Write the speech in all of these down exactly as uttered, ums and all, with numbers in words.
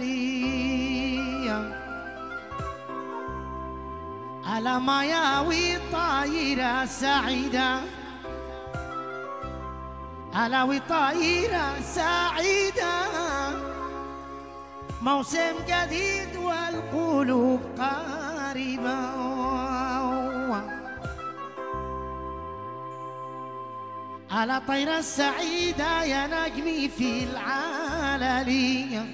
على ما ياوي طايرة سعيدة، على وطايرة سعيدة، موسم جديد والقلوب قريبة. على طيرة السعيدة يا نجمي في العلالية،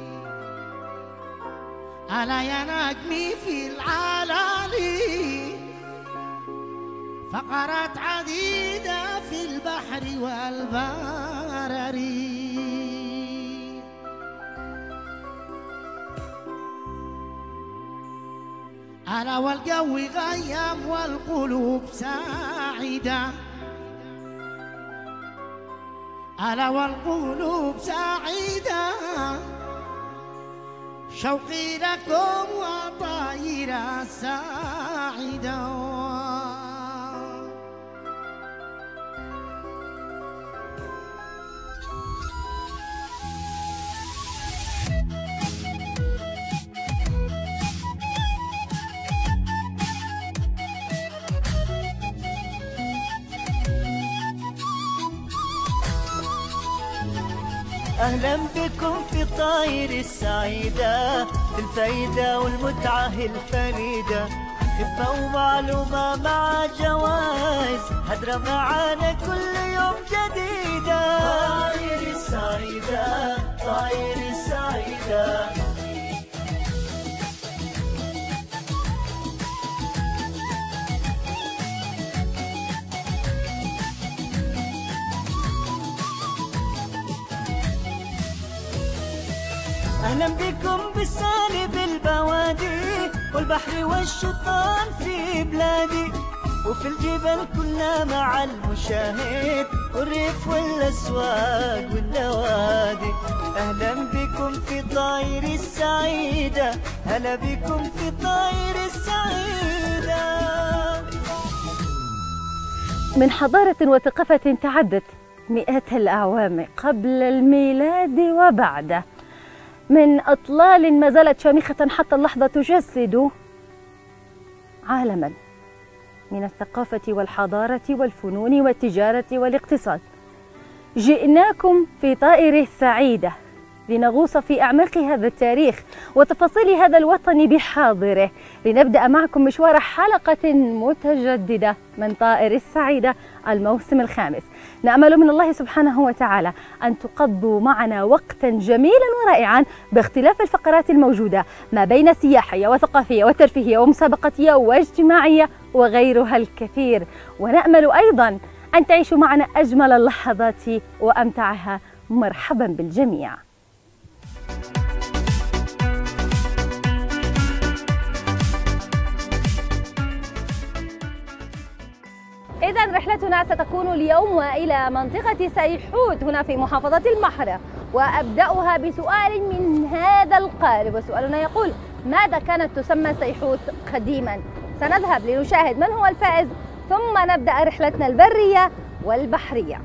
على يا نجمي في العلالي، فقرات عديدة في البحر والبرري. على والجو غيم والقلوب سعيدة، على والقلوب سعيدة، شوقي لكم وطايرة سعيدة. أهلا بكم في طاير السعيدة، في الفايدة والمتعة الفريدة، خفة ومعلومة مع جوائز، هدرة معانا كل يوم جديدة. طاير السعيدة، طاير السعيدة. أهلا بكم بالسالب البوادي، والبحر والشطان في بلادي، وفي الجبال كلنا مع المشاهد، والريف والأسواق والنوادي. أهلا بكم في طاير السعيدة، هلا بكم في طاير السعيدة. من حضارة وثقافة تعدت مئات الأعوام قبل الميلاد وبعده، من أطلال ما زالت شامخة حتى اللحظة تجسد عالماً من الثقافة والحضارة والفنون والتجارة والاقتصاد. جئناكم في طائر السعيدة لنغوص في أعماق هذا التاريخ وتفاصيل هذا الوطن بحاضره، لنبدأ معكم مشوار حلقة متجددة من طائر السعيدة الموسم الخامس. نأمل من الله سبحانه وتعالى أن تقضوا معنا وقتا جميلا ورائعا باختلاف الفقرات الموجودة ما بين سياحية وثقافية وترفيهية ومسابقاتية واجتماعية وغيرها الكثير، ونأمل أيضا أن تعيشوا معنا أجمل اللحظات وأمتعها. مرحبا بالجميع. إذا رحلتنا ستكون اليوم وإلى منطقة سيحوت هنا في محافظة المحرة، وأبدأها بسؤال من هذا القالب، وسؤالنا يقول: ماذا كانت تسمى سيحوت قديما؟ سنذهب لنشاهد من هو الفائز، ثم نبدأ رحلتنا البرية والبحرية.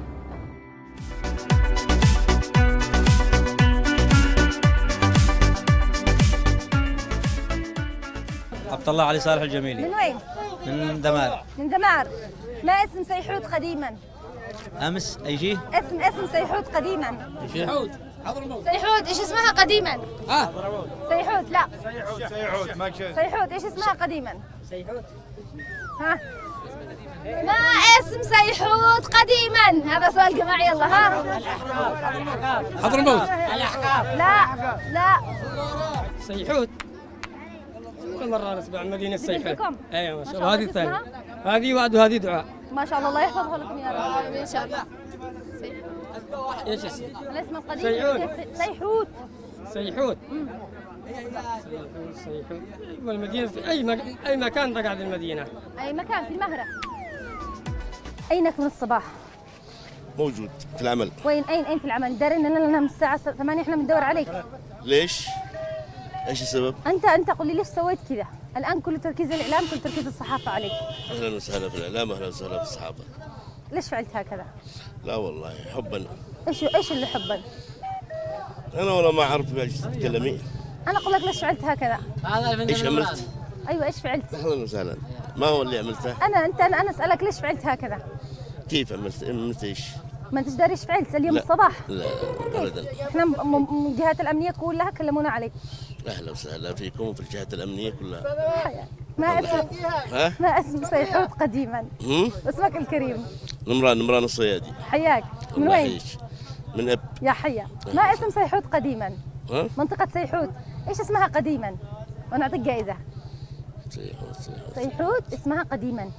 عبد الله علي صالح الجميلي. من وين؟ من دمار. من دمار. ما اسم سيحوت قديما؟ امس اي شيء؟ اسم اسم سيحوت قديما. سيحوت. سيحوت ايش اسمها قديما؟ اه سيحوت لا. سيحوت سيحوت ما سيحوت ايش اسمها قديما؟ سيحوت. ها؟ ما اسم سيحوت قديما؟ هذا سؤال جماعي. يلا ها؟ حضرموت. الاحقاف. لا لا. سيحوت. كل مرة نسمع مدينة سيحوت. ايوه ما شاء الله. هذه الثانية. هذه وعد وهذه دعاء. ما شاء الله، الله يحفظها لكم يا رب. ان شاء الله. ايش اسمه؟ الاسم القديم سيحوت. سيحوت. سيحوت. سيحوت سيحوت. والمدينة في اي مك... اي مكان تقعد المدينة. اي مكان في المهرة. اينك من الصباح؟ موجود في العمل. وين اين اين في العمل؟ داري ان لنا من الساعة ثمانية احنا بندور عليك. ليش؟ ايش السبب؟ انت انت قل لي ليش سويت كذا؟ الان كل تركيز الاعلام، كل تركيز الصحافة عليك. اهلا وسهلا في الاعلام، اهلا وسهلا في الصحافة. ليش فعلت هكذا؟ لا والله حبا. ايش ايش اللي حبا؟ انا والله ما اعرف ايش تتكلمين. انا اقول لك ليش فعلت هكذا؟ ايش عملت؟ ايوه ايش فعلت؟ اهلا وسهلا. ما هو اللي عملته؟ انا انت انا, أنا اسالك ليش فعلت هكذا؟ كيف عملت؟ عملت ايش؟ ما انتش داري ايش فعلت اليوم لا. الصباح؟ لا ابدا. احنا م- م- الجهات الامنيه كلها كلمونا عليك. اهلا وسهلا فيكم وفي الجهات الامنيه كلها. ما اسم ها؟ ما اسم صيحوت قديما. هم؟ اسمك الكريم. نمران نمران الصيادي. حياك. من الله وين؟ يعيش. من اب. يا حيا. ما اسم صيحوت قديما؟ ها؟ منطقة صيحوت، ايش اسمها قديما؟ وانا اعطيك جائزة. صيحوت صيحوت. صيحوت اسمها قديما.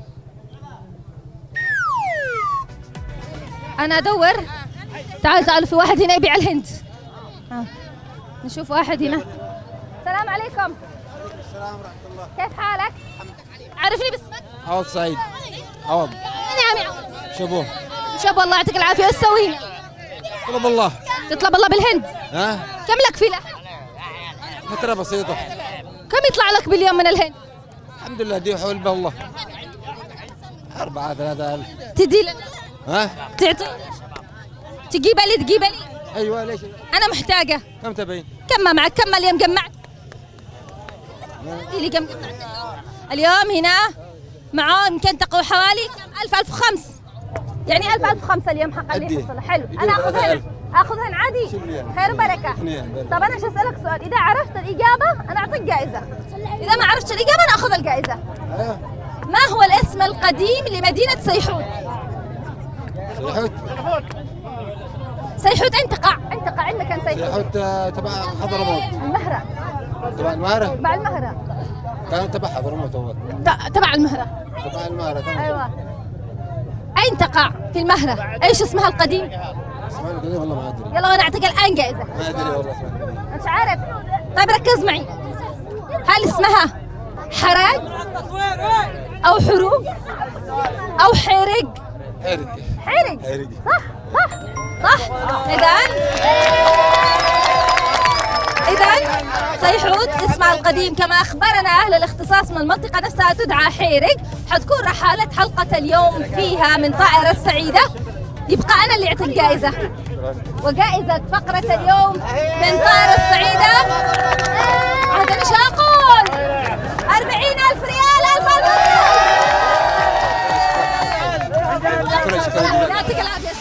انا ادور. تعال تعال في واحد هنا يبيع الهند. آه. نشوف واحد هنا. السلام عليكم. السلام ورحمة الله. كيف حالك؟ عرفني باسمك؟ عوض سعيد. عوض. نعم يا عوض. شبوه. شاب الله يعطيك العافية، ايش تسوي هنا؟ طلب الله. تطلب الله بالهند؟ ها؟ كم لك فيلة؟ فترة بسيطة. كم يطلع لك باليوم من الهند؟ الحمد لله دي حول به الله. أربعة ثلاثة ألف. تدي لنا؟ ها؟ تعطي؟ تجيب لي تجيب لي؟ أيوة ليش؟ أنا محتاجة. كم تبين؟ كم ما معك؟ كم اليوم جمعت؟ لي كم جمعت اليوم هنا معاه يمكن تقوا حوالي ألف ألف وخمس. يعني ألف ألف وخمسة اليوم حق اللي يحصل. حلو. أنا آخذهن آخذهن عادي. خير وبركة. طب أنا أسألك سؤال، إذا عرفت الإجابة أنا أعطيك جائزة. إذا ما عرفت الإجابة أنا آخذ الجائزة. ما هو الاسم القديم لمدينة صيحوت؟ صيحوت. صيحوت أين تقع؟ أين تقع؟ عندنا كان صيحوت. صيحوت تبع حضرموت. المهرة. تبع المهرة؟ تبع المهرة. كان تبع حضرموت أول. تبع المهرة. تبع المهرة. أيوة. أين تقع؟ في المهرة. إيش اسمها القديم؟ اسمها القديم والله ما أدري. يلا أنا أعطيك الآن جائزة. ما أدري والله اسمها القديم. مش عارف. طيب ركز معي. هل اسمها حرق أو حروق أو حرق؟ حرق. حرق. حرق. صح صح صح. إذا إذا صيحوت اسمها القديم كما أخبرنا أهل الاختصاص من المنطقة نفسها تدعى حيرق. حتكون رحالة حلقة اليوم فيها من طائرة السعيدة. يبقى أنا اللي أعطي الجائزة، وجائزة فقرة اليوم من طائرة السعيدة عاد إيش أقول؟ أربعين ألف ريال. ألف ألف. يعطيك العافية.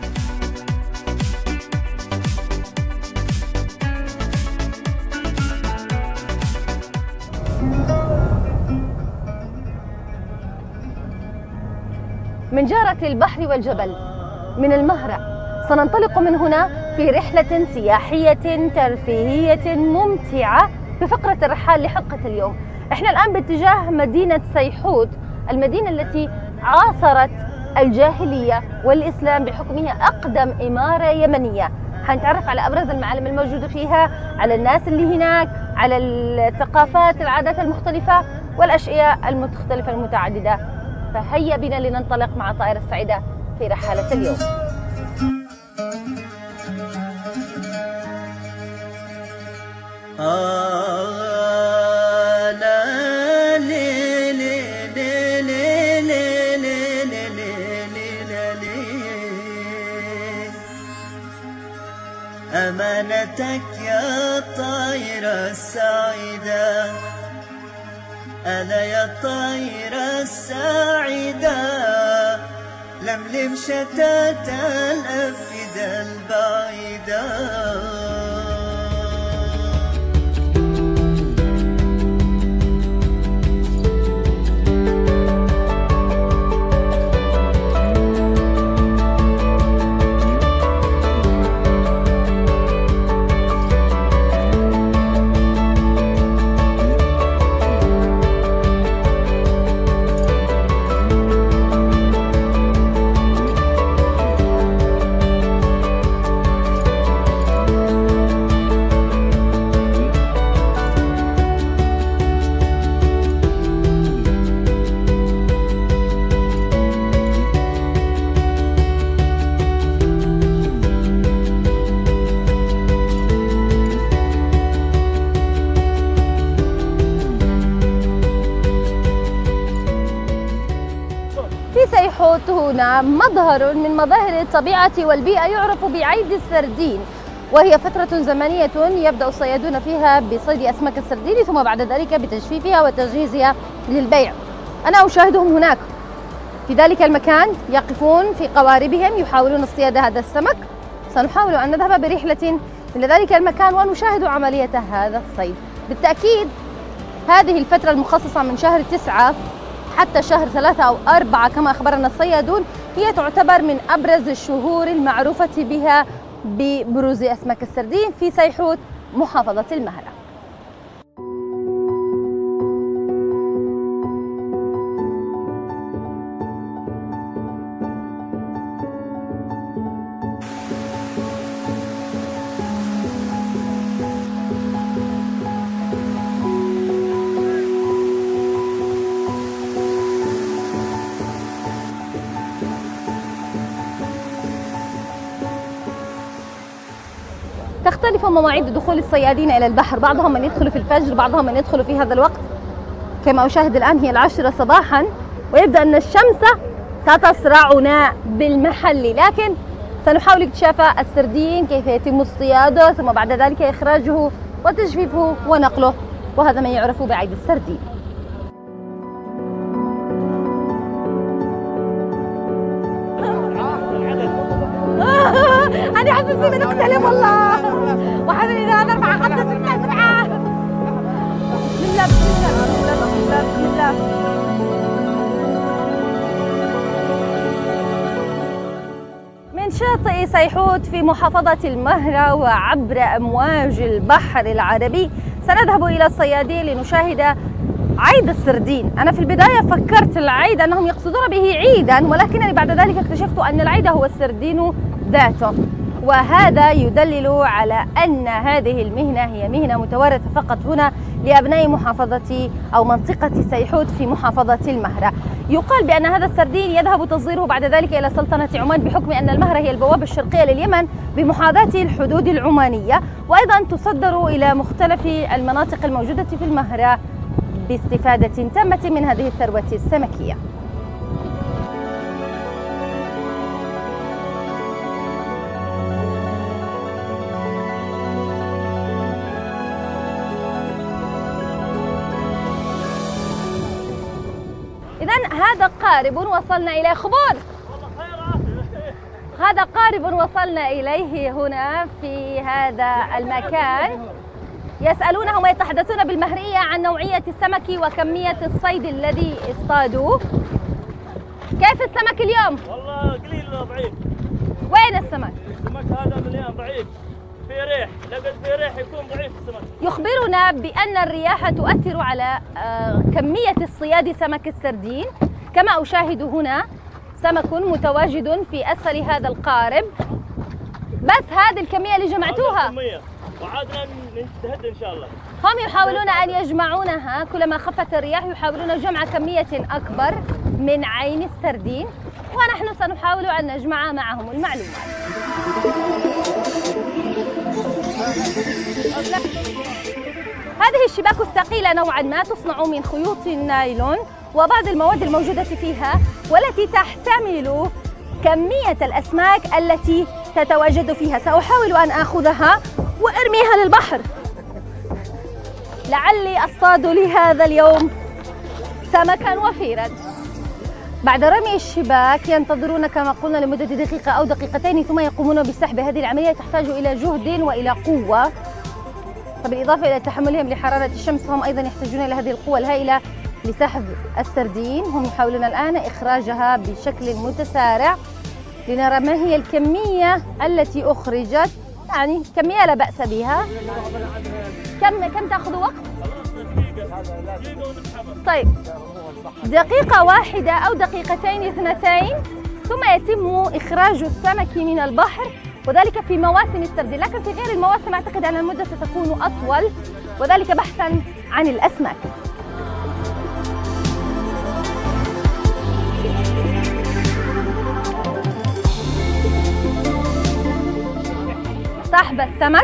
من جارة البحر والجبل من المهرة سننطلق من هنا في رحلة سياحية ترفيهية ممتعة في فقرة الرحال لحلقة اليوم. احنا الآن باتجاه مدينة صيحوت، المدينة التي عاصرت الجاهلية والإسلام بحكمها أقدم إمارة يمنية. حنتعرف على أبرز المعالم الموجودة فيها، على الناس اللي هناك، على الثقافات العادات المختلفة والأشياء المختلفة المتعددة. فهيا بنا لننطلق مع طائرة السعيدة في رحلة اليوم. آه لا لي لي لي لي لي لي لي لي لي أمانتك يا طائرة السعيدة، أنا يا الطائرة السعيدة لملم شتات الأفئدة البعيدة. صيحوت هنا مظهر من مظاهر الطبيعة والبيئة يعرف بعيد السردين، وهي فترة زمنية يبدأ الصيادون فيها بصيد أسماك السردين ثم بعد ذلك بتجفيفها وتجهيزها للبيع. أنا أشاهدهم هناك في ذلك المكان يقفون في قواربهم يحاولون اصطياد هذا السمك. سنحاول أن نذهب برحلة إلى ذلك المكان ونشاهد عملية هذا الصيد. بالتأكيد هذه الفترة المخصصة من شهر تسعة حتى شهر ثلاثة أو أربعة كما أخبرنا الصيادون هي تعتبر من أبرز الشهور المعروفة بها ببروز أسماك السردين في سيحوت محافظة المهرة. تختلف مواعيد دخول الصيادين إلى البحر، بعضهم من يدخل في الفجر، بعضهم من يدخل في هذا الوقت. كما أشاهد الآن هي العاشرة صباحا ويبدأ أن الشمس ستصرعنا بالمحل، لكن سنحاول اكتشاف السردين كيف يتم اصطياده ثم بعد ذلك إخراجه وتجفيفه ونقله، وهذا ما يعرف بعيد السردين. أنا حاسس إني بنقتلب والله، واحد اثنين ثلاثة أربعة خمسة ستة سبعة. بسم الله بسم الله بسم الله بسم الله بسم الله. من شاطئ سيحوت في محافظة المهرة وعبر أمواج البحر العربي سنذهب إلى الصيادين لنشاهد عيد السردين. أنا في البداية فكرت العيد أنهم يقصدون به عيدا، ولكنني بعد ذلك اكتشفت أن العيد هو السردين ذاته، وهذا يدلل على أن هذه المهنة هي مهنة متوارثة فقط هنا لأبناء محافظة أو منطقة سيحوت في محافظة المهرة. يقال بأن هذا السردين يذهب تصديره بعد ذلك إلى سلطنة عمان بحكم أن المهرة هي البوابة الشرقية لليمن بمحاذاة الحدود العمانية، وأيضا تصدر إلى مختلف المناطق الموجودة في المهرة باستفادة تامة من هذه الثروة السمكية. إذن هذا قارب وصلنا إليه. خبور هذا قارب وصلنا إليه هنا في هذا المكان. يسألونهم ويتحدثون بالمهرية عن نوعية السمك وكمية الصيد الذي اصطادوه. كيف السمك اليوم؟ والله قليل ضعيف. وين السمك؟ السمك هذا مليان ضعيف، في ريح، لقد في ريح يكون ضعيف السمك. يخبرنا بأن الرياح تؤثر على كمية اصطياد سمك السردين. كما أشاهد هنا سمك متواجد في أسفل هذا القارب، بس هذه الكمية اللي جمعتوها وعادنا نجتهد إن شاء الله. هم يحاولون أن يجمعونها، كلما خفت الرياح يحاولون جمع كمية أكبر من عين السردين، ونحن سنحاول أن نجمع معهم المعلومات. هذه الشباك الثقيلة نوعا ما تصنع من خيوط النايلون وبعض المواد الموجودة فيها، والتي تحتمل كمية الأسماك التي تتواجد فيها. سأحاول أن آخذها وأرميها للبحر لعلي أصطاد لهذا اليوم سمكا وفيرا. بعد رمي الشباك ينتظرون كما قلنا لمدة دقيقة أو دقيقتين ثم يقومون بسحب. هذه العملية تحتاج إلى جهد وإلى قوة، فبالإضافة إلى تحملهم لحرارة الشمس هم أيضا يحتاجون إلى هذه القوة الهائلة لسحب السردين. هم يحاولون الآن إخراجها بشكل متسارع لنرى ما هي الكمية التي أخرجت، يعني كمية لا بأس بها. كم كم تأخذ وقت؟ طيب دقيقة واحدة أو دقيقتين اثنتين ثم يتم إخراج السمك من البحر، وذلك في مواسم السردين، لكن في غير المواسم أعتقد أن المدة ستكون أطول، وذلك بحثا عن الأسماك. صاحب السمك،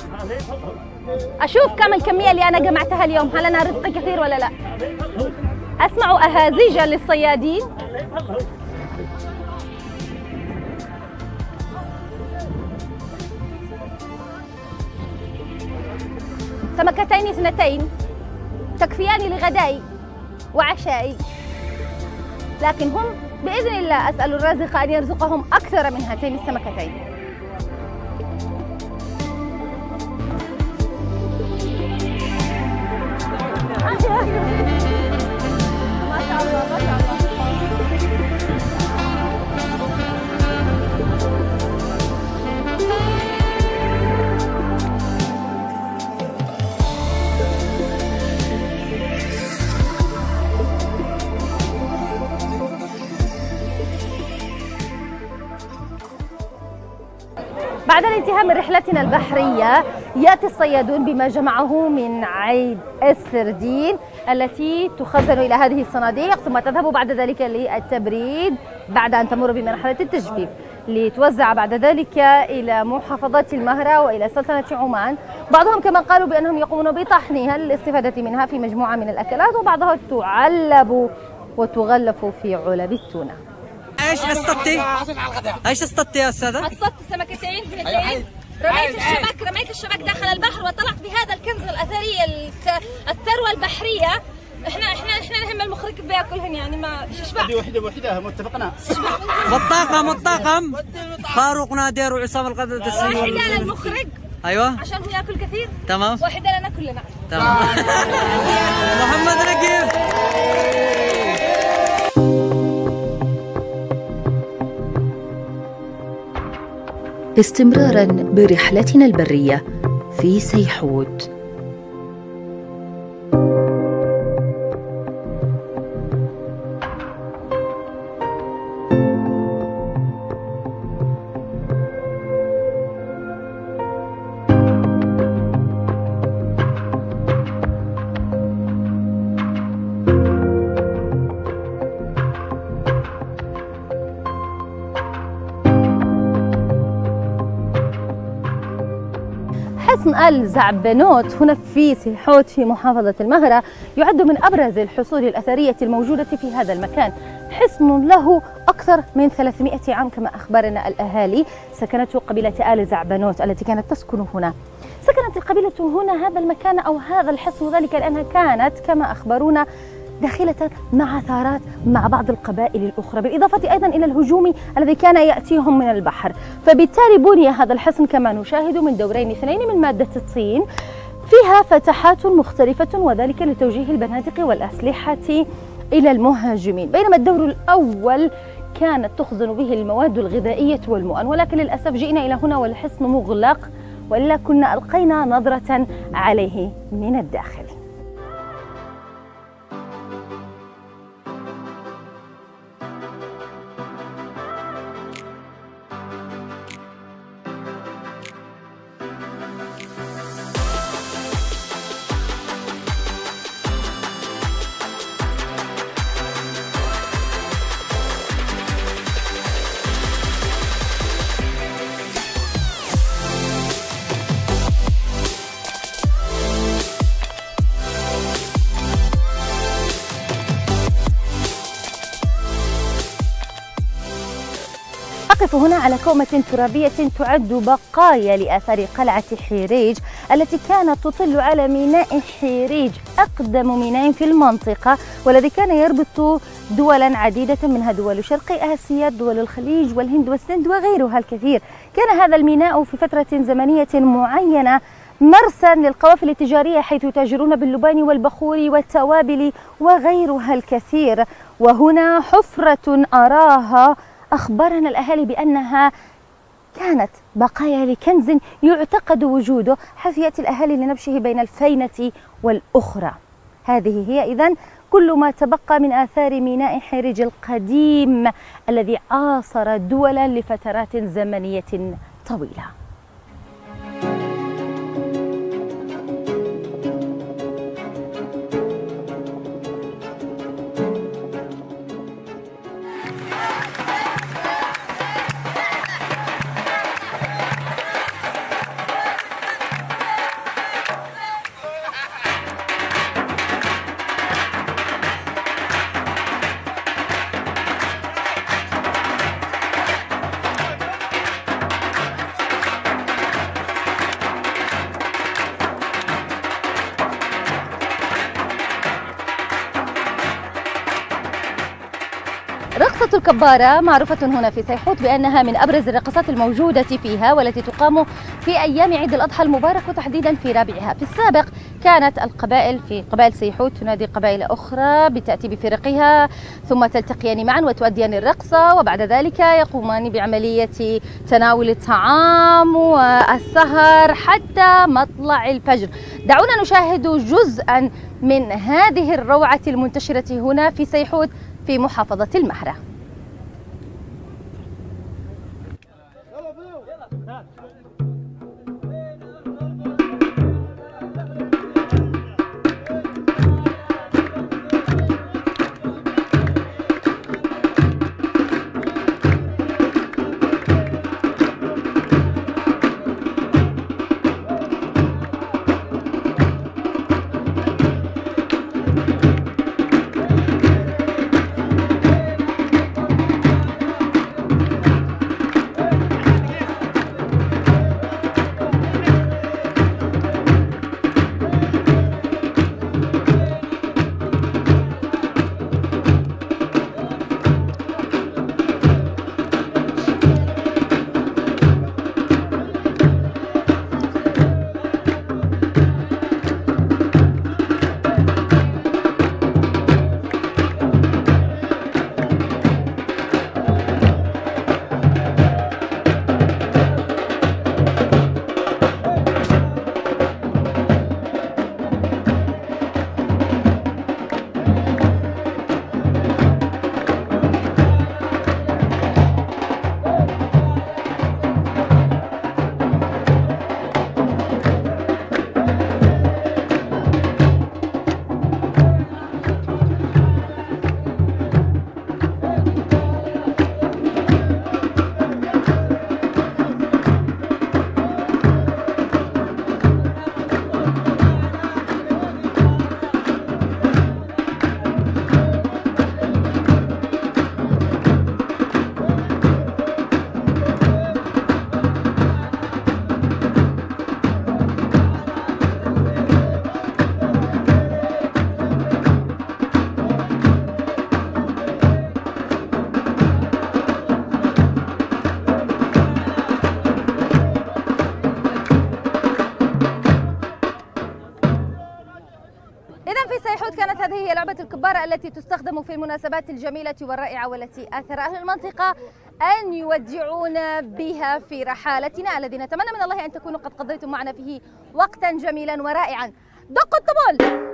أشوف كم الكمية اللي أنا جمعتها اليوم، هل أنا رزقي كثير ولا لا؟ أسمع أهازيج للصيادين. سمكتين اثنتين تكفيان لغدائي وعشائي، لكن هم بإذن الله أسأل الرازق أن يرزقهم أكثر من هاتين السمكتين. ما شاء الله ما شاء الله. بعد الانتهاء من رحلتنا البحرية يأتي الصيادون بما جمعه من عيد السردين التي تخزن إلى هذه الصناديق، ثم تذهب بعد ذلك للتبريد بعد أن تمر بمرحلة التجفيف، لتوزع بعد ذلك إلى محافظات المهرة وإلى سلطنة عمان. بعضهم كما قالوا بأنهم يقومون بطحنها للاستفادة منها في مجموعة من الأكلات، وبعضها تعلب وتغلف في علب التونة. ايش اصطدتي؟ ايش اصطدتي يا استاذه؟ اصطدت سمكتين اثنتين، رميت الشبك رميت الشبك داخل البحر وطلعت بهذا الكنز الاثري الثروه البحريه. احنا احنا احنا نهم المخرج بياكلهن يعني ما شبع. هذه وحده وحده متفقنا. والطاقم والطاقم فاروق نادر وعصام القدر السيد. واحده للمخرج ايوه عشان هو ياكل كثير. تمام. واحده لنا كلنا. تمام. محمد رقيب. استمراراً برحلتنا البرية في سيحوت. حصن الزعبنوت هنا في سيحوت في محافظة المهرة يعد من أبرز الحصون الأثرية الموجودة في هذا المكان. حصن له أكثر من ثلاثمائة عام كما أخبرنا الأهالي، سكنته قبيلة آل زعبنوت التي كانت تسكن هنا. سكنت القبيلة هنا هذا المكان أو هذا الحصن ذلك لأنها كانت كما أخبرونا داخلة مع ثارات مع بعض القبائل الأخرى، بالإضافة أيضا إلى الهجوم الذي كان يأتيهم من البحر. فبالتالي بني هذا الحصن كما نشاهد من دورين اثنين من مادة الطين، فيها فتحات مختلفة وذلك لتوجيه البنادق والأسلحة إلى المهاجمين، بينما الدور الأول كانت تخزن به المواد الغذائية والمؤن، ولكن للأسف جئنا إلى هنا والحصن مغلق، وإلا كنا ألقينا نظرة عليه من الداخل. أقف هنا على كومة ترابية تعد بقايا لآثار قلعة حيريج التي كانت تطل على ميناء حيريج، أقدم ميناء في المنطقة والذي كان يربط دولا عديدة منها دول شرق آسيا، دول الخليج والهند والسند وغيرها الكثير. كان هذا الميناء في فترة زمنية معينة مرسى للقوافل التجارية حيث يتاجرون باللبان والبخور والتوابل وغيرها الكثير. وهنا حفرة أراها أخبرنا الأهالي بأنها كانت بقايا لكنز يعتقد وجوده، حيث يأتي الأهالي لنبشه بين الفينة والأخرى. هذه هي إذن كل ما تبقى من آثار ميناء حيريج القديم الذي عاصر دولا لفترات زمنية طويلة. رقصة الكبارة معروفة هنا في سيحوت بأنها من أبرز الرقصات الموجودة فيها، والتي تقام في أيام عيد الأضحى المبارك وتحديدا في رابعها. في السابق كانت القبائل في قبائل سيحوت تنادي قبائل أخرى بتأتي بفرقها ثم تلتقيان معا وتؤديان الرقصة، وبعد ذلك يقومان بعملية تناول الطعام والسهر حتى مطلع الفجر. دعونا نشاهد جزءا من هذه الروعة المنتشرة هنا في سيحوت في محافظة المهرة. كانت هذه هي لعبة الكبارة التي تستخدم في المناسبات الجميلة والرائعة، والتي آثر أهل المنطقة أن يودعونا بها في رحالتنا الذي نتمنى من الله أن تكونوا قد قضيتم معنا فيه وقتا جميلا ورائعا. دقوا الطبول.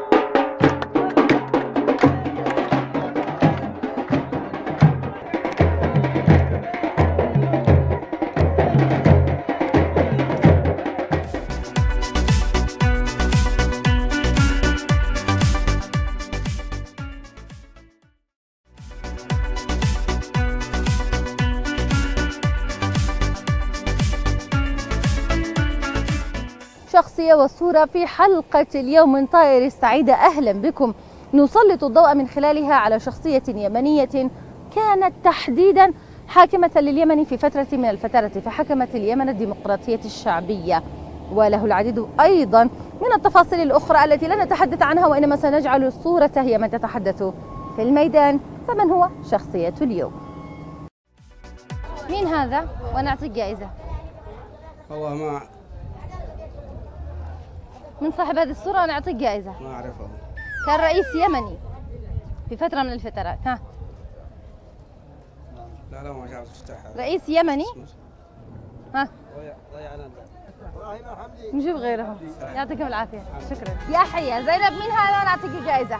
شخصية وصورة في حلقة اليوم من طائر السعيدة. أهلا بكم. نسلط الضوء من خلالها على شخصية يمنية كانت تحديدا حاكمة لليمن في فترة من الفترات، فحكمت اليمن الديمقراطية الشعبية، وله العديد أيضا من التفاصيل الأخرى التي لا نتحدث عنها، وإنما سنجعل الصورة هي من تتحدث في الميدان. فمن هو شخصية اليوم؟ مين هذا؟ ونعطيك جائزة. والله ما من صاحب هذه الصورة ونعطيك جائزة. ما أعرفه. كان رئيس يمني في فترة من الفترات. ها؟ لا لا ما شافت افتحها. رئيس يمني. ها؟ نشوف غيرهم. يعطيكم العافية. شكرا. يا حية زينب، مين هذا ونعطيك جائزة.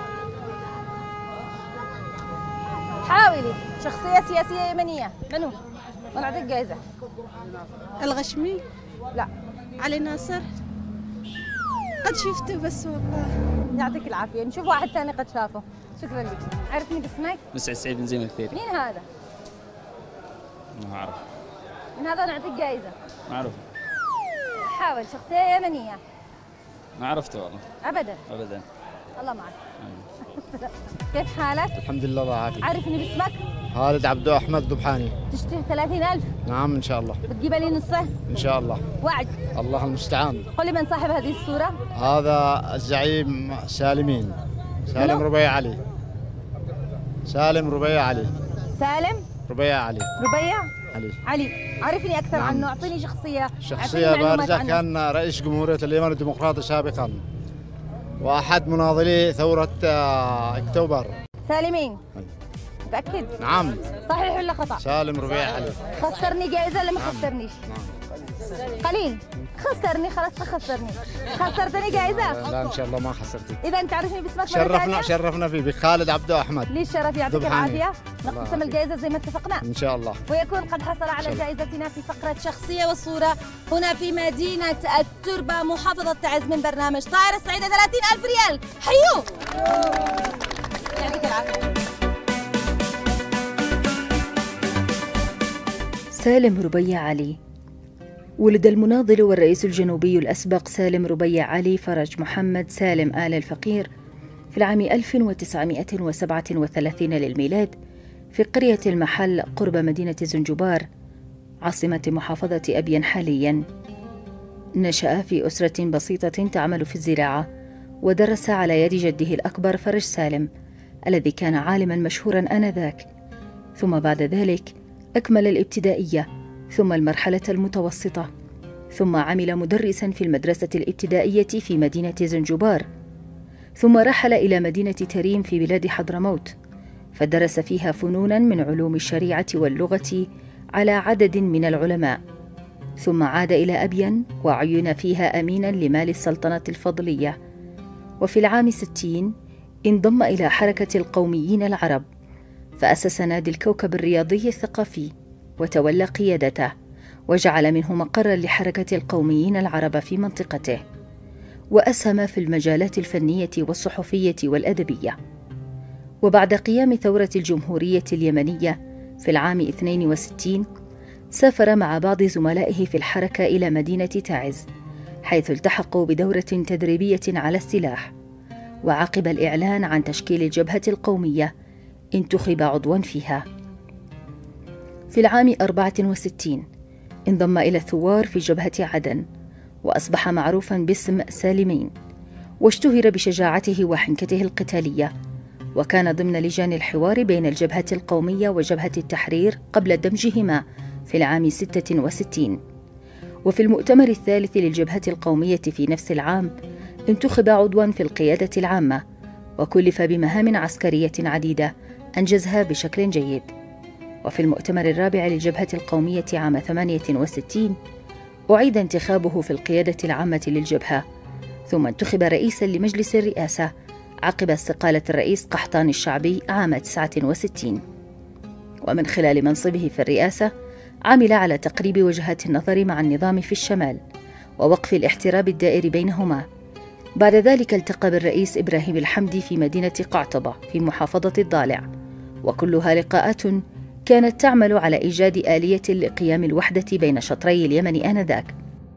حاولي. شخصية سياسية يمنية. من هو؟ ونعطيك جائزة. الغشمي؟ لا. علي ناصر؟ قد شفته بس والله. يعطيك العافية. نشوف واحد ثاني قد شافه. شكرا لك. عرفني باسمك؟ مسعد سعيد بن زين الكثيري. مين هذا؟ ما أعرف. من هذا نعطيك جائزة. ما أعرف. حاول. شخصية يمنية. ما عرفته والله. أبدا. أبدا. الله معك. كيف حالك؟ الحمد لله الله يعافيك. عرفني باسمك؟ خالد عبد أحمد ذبحاني. تشتري ثلاثين ألف؟ نعم إن شاء الله. بتجيب لي نصه؟ إن شاء الله. وعد. الله المستعان. قل لي من صاحب هذه الصورة؟ هذا الزعيم سالمين. سالم ربيع علي. سالم ربيع علي. سالم ربيع علي. ربيع علي. علي، عرفني اكثر نعم. عنه، اعطيني شخصيه. شخصيه بارزه، كان رئيس جمهوريه اليمن الديمقراطي سابقا واحد مناضلي ثوره اكتوبر. سالمين متاكد؟ نعم. صحيح ولا خطا؟ سالم ربيع علي. خسرني جائزه ولا ما نعم. خسرنيش؟ نعم. قليل خسرني، خلاص خسرني. خسرتني جائزه؟ لا ان شاء الله ما خسرتك. اذا انت تعرفني باسمك. شرفنا شرفنا فيه بخالد عبده احمد. لي الشرف، يعطيك العافيه. نقسم الجائزه زي ما اتفقنا ان شاء الله، ويكون قد حصل على جائزتنا في فقره شخصيه وصوره هنا في مدينه التربه محافظه تعز من برنامج طائر السعيده. ثلاثين ألف ريال، حيو. يعطيك العافيه. سالم ربيع علي. ولد المناضل والرئيس الجنوبي الأسبق سالم ربيع علي فرج محمد سالم آل الفقير في العام ألف وتسعمائة وسبعة وثلاثين للميلاد في قرية المحل قرب مدينة زنجبار عاصمة محافظة أبين حالياً. نشأ في أسرة بسيطة تعمل في الزراعة، ودرس على يد جده الأكبر فرج سالم الذي كان عالماً مشهوراً آنذاك، ثم بعد ذلك أكمل الابتدائية ثم المرحلة المتوسطة، ثم عمل مدرساً في المدرسة الابتدائية في مدينة زنجبار، ثم رحل إلى مدينة تريم في بلاد حضرموت فدرس فيها فنوناً من علوم الشريعة واللغة على عدد من العلماء، ثم عاد إلى أبين وعين فيها أميناً لمال السلطنة الفضلية. وفي العام ستين انضم إلى حركة القوميين العرب فأسس نادي الكوكب الرياضي الثقافي وتولى قيادته، وجعل منه مقرا لحركة القوميين العرب في منطقته، وأسهم في المجالات الفنية والصحفية والأدبية. وبعد قيام ثورة الجمهورية اليمنية في العام اثنين وستين سافر مع بعض زملائه في الحركة إلى مدينة تعز، حيث التحقوا بدورة تدريبية على السلاح. وعقب الإعلان عن تشكيل الجبهة القومية انتخب عضواً فيها. في العام أربعة وستين انضم إلى الثوار في جبهة عدن، وأصبح معروفاً باسم سالمين، واشتهر بشجاعته وحنكته القتالية، وكان ضمن لجان الحوار بين الجبهة القومية وجبهة التحرير قبل دمجهما في العام ستة وستين. وفي المؤتمر الثالث للجبهة القومية في نفس العام انتخب عضواً في القيادة العامة، وكلف بمهام عسكرية عديدة أنجزها بشكل جيد. وفي المؤتمر الرابع للجبهة القومية عام ثمانية وستين أعيد انتخابه في القيادة العامة للجبهة، ثم انتخب رئيساً لمجلس الرئاسة عقب استقالة الرئيس قحطان الشعبي عام تسعة وستين. ومن خلال منصبه في الرئاسة عمل على تقريب وجهات النظر مع النظام في الشمال ووقف الاحتراب الدائر بينهما. بعد ذلك التقى بالرئيس إبراهيم الحمدي في مدينة قعطبة في محافظة الضالع، وكلها لقاءات كانت تعمل على إيجاد آلية لقيام الوحدة بين شطري اليمن آنذاك.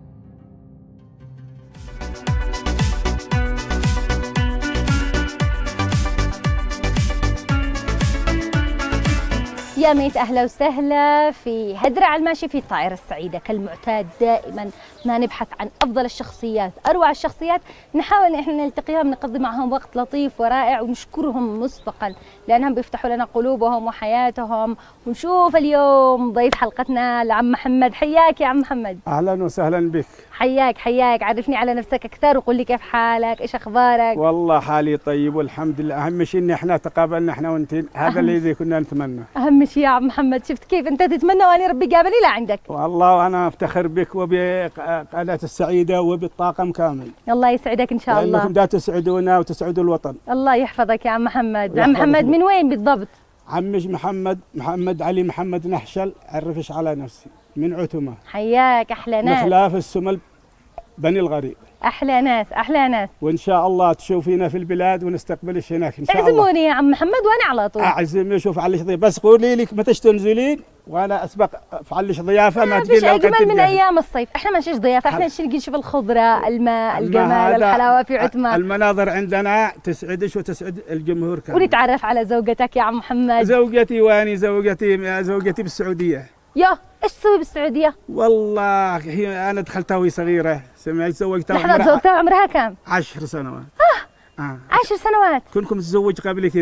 يا ميت أهلا وسهلا في هدرة الماشي في الطائرة السعيدة. كالمعتاد دائما ما نبحث عن أفضل الشخصيات، أروع الشخصيات، نحاول أن احنا نلتقيهم، نقضي معهم وقت لطيف ورائع ونشكرهم مسبقا لأنهم بيفتحوا لنا قلوبهم وحياتهم. ونشوف اليوم ضيف حلقتنا العم محمد. حياك يا عم محمد. أهلا وسهلا بك. حياك حياك، عرفني على نفسك أكثر وقول لي كيف حالك، إيش أخبارك؟ والله حالي طيب والحمد لله. أهم شيء إن احنا تقابلنا احنا وأنتين، هذا اللي كنا نتمنى. أهم شيء يا عم محمد، شفت كيف أنت تتمنى وأنا ربي قابلني لعندك. والله وأنا أفتخر بك وبقناة السعيدة وبالطاقم كامل. الله يسعدك إن شاء الله. لأنكم دا تسعدونا وتسعدوا الوطن. الله يحفظك يا عم محمد. عم محمد من وين بالضبط؟ عمج محمد محمد علي محمد نحشل، عرفش على نفسي، من عتمة. حياك أحلى ناس. مخلاف السمل بني الغريب. أحلى ناس أحلى ناس. وإن شاء الله تشوفينا في البلاد ونستقبلش هناك إن شاء الله. اعزموني يا عم محمد وأنا على طول. أعزم شوف عليش ضيف، بس قولي لك متى تنزلين وأنا أسبق فعلش ضيافة ما تجي لو أجمل من أيام الصيف. إحنا ما نشوفش ضيافة، إحنا نجي نشوف الخضرة، الماء، الجمال، الحلاوة في عتمة. المناظر عندنا تسعدش وتسعد الجمهور كامل. ونتعرف على زوجتك يا عم محمد. زوجتي واني زوجتي زوجتي بالسعودية. يا ايش تسوي بالسعودية؟ والله هي انا دخلتها وهي صغيرة، سمعت زوجتها لحظة، زوجتها عمرها كام؟ عشر سنوات. اه, آه. عشر سنوات. كنت متزوج قبل كذا.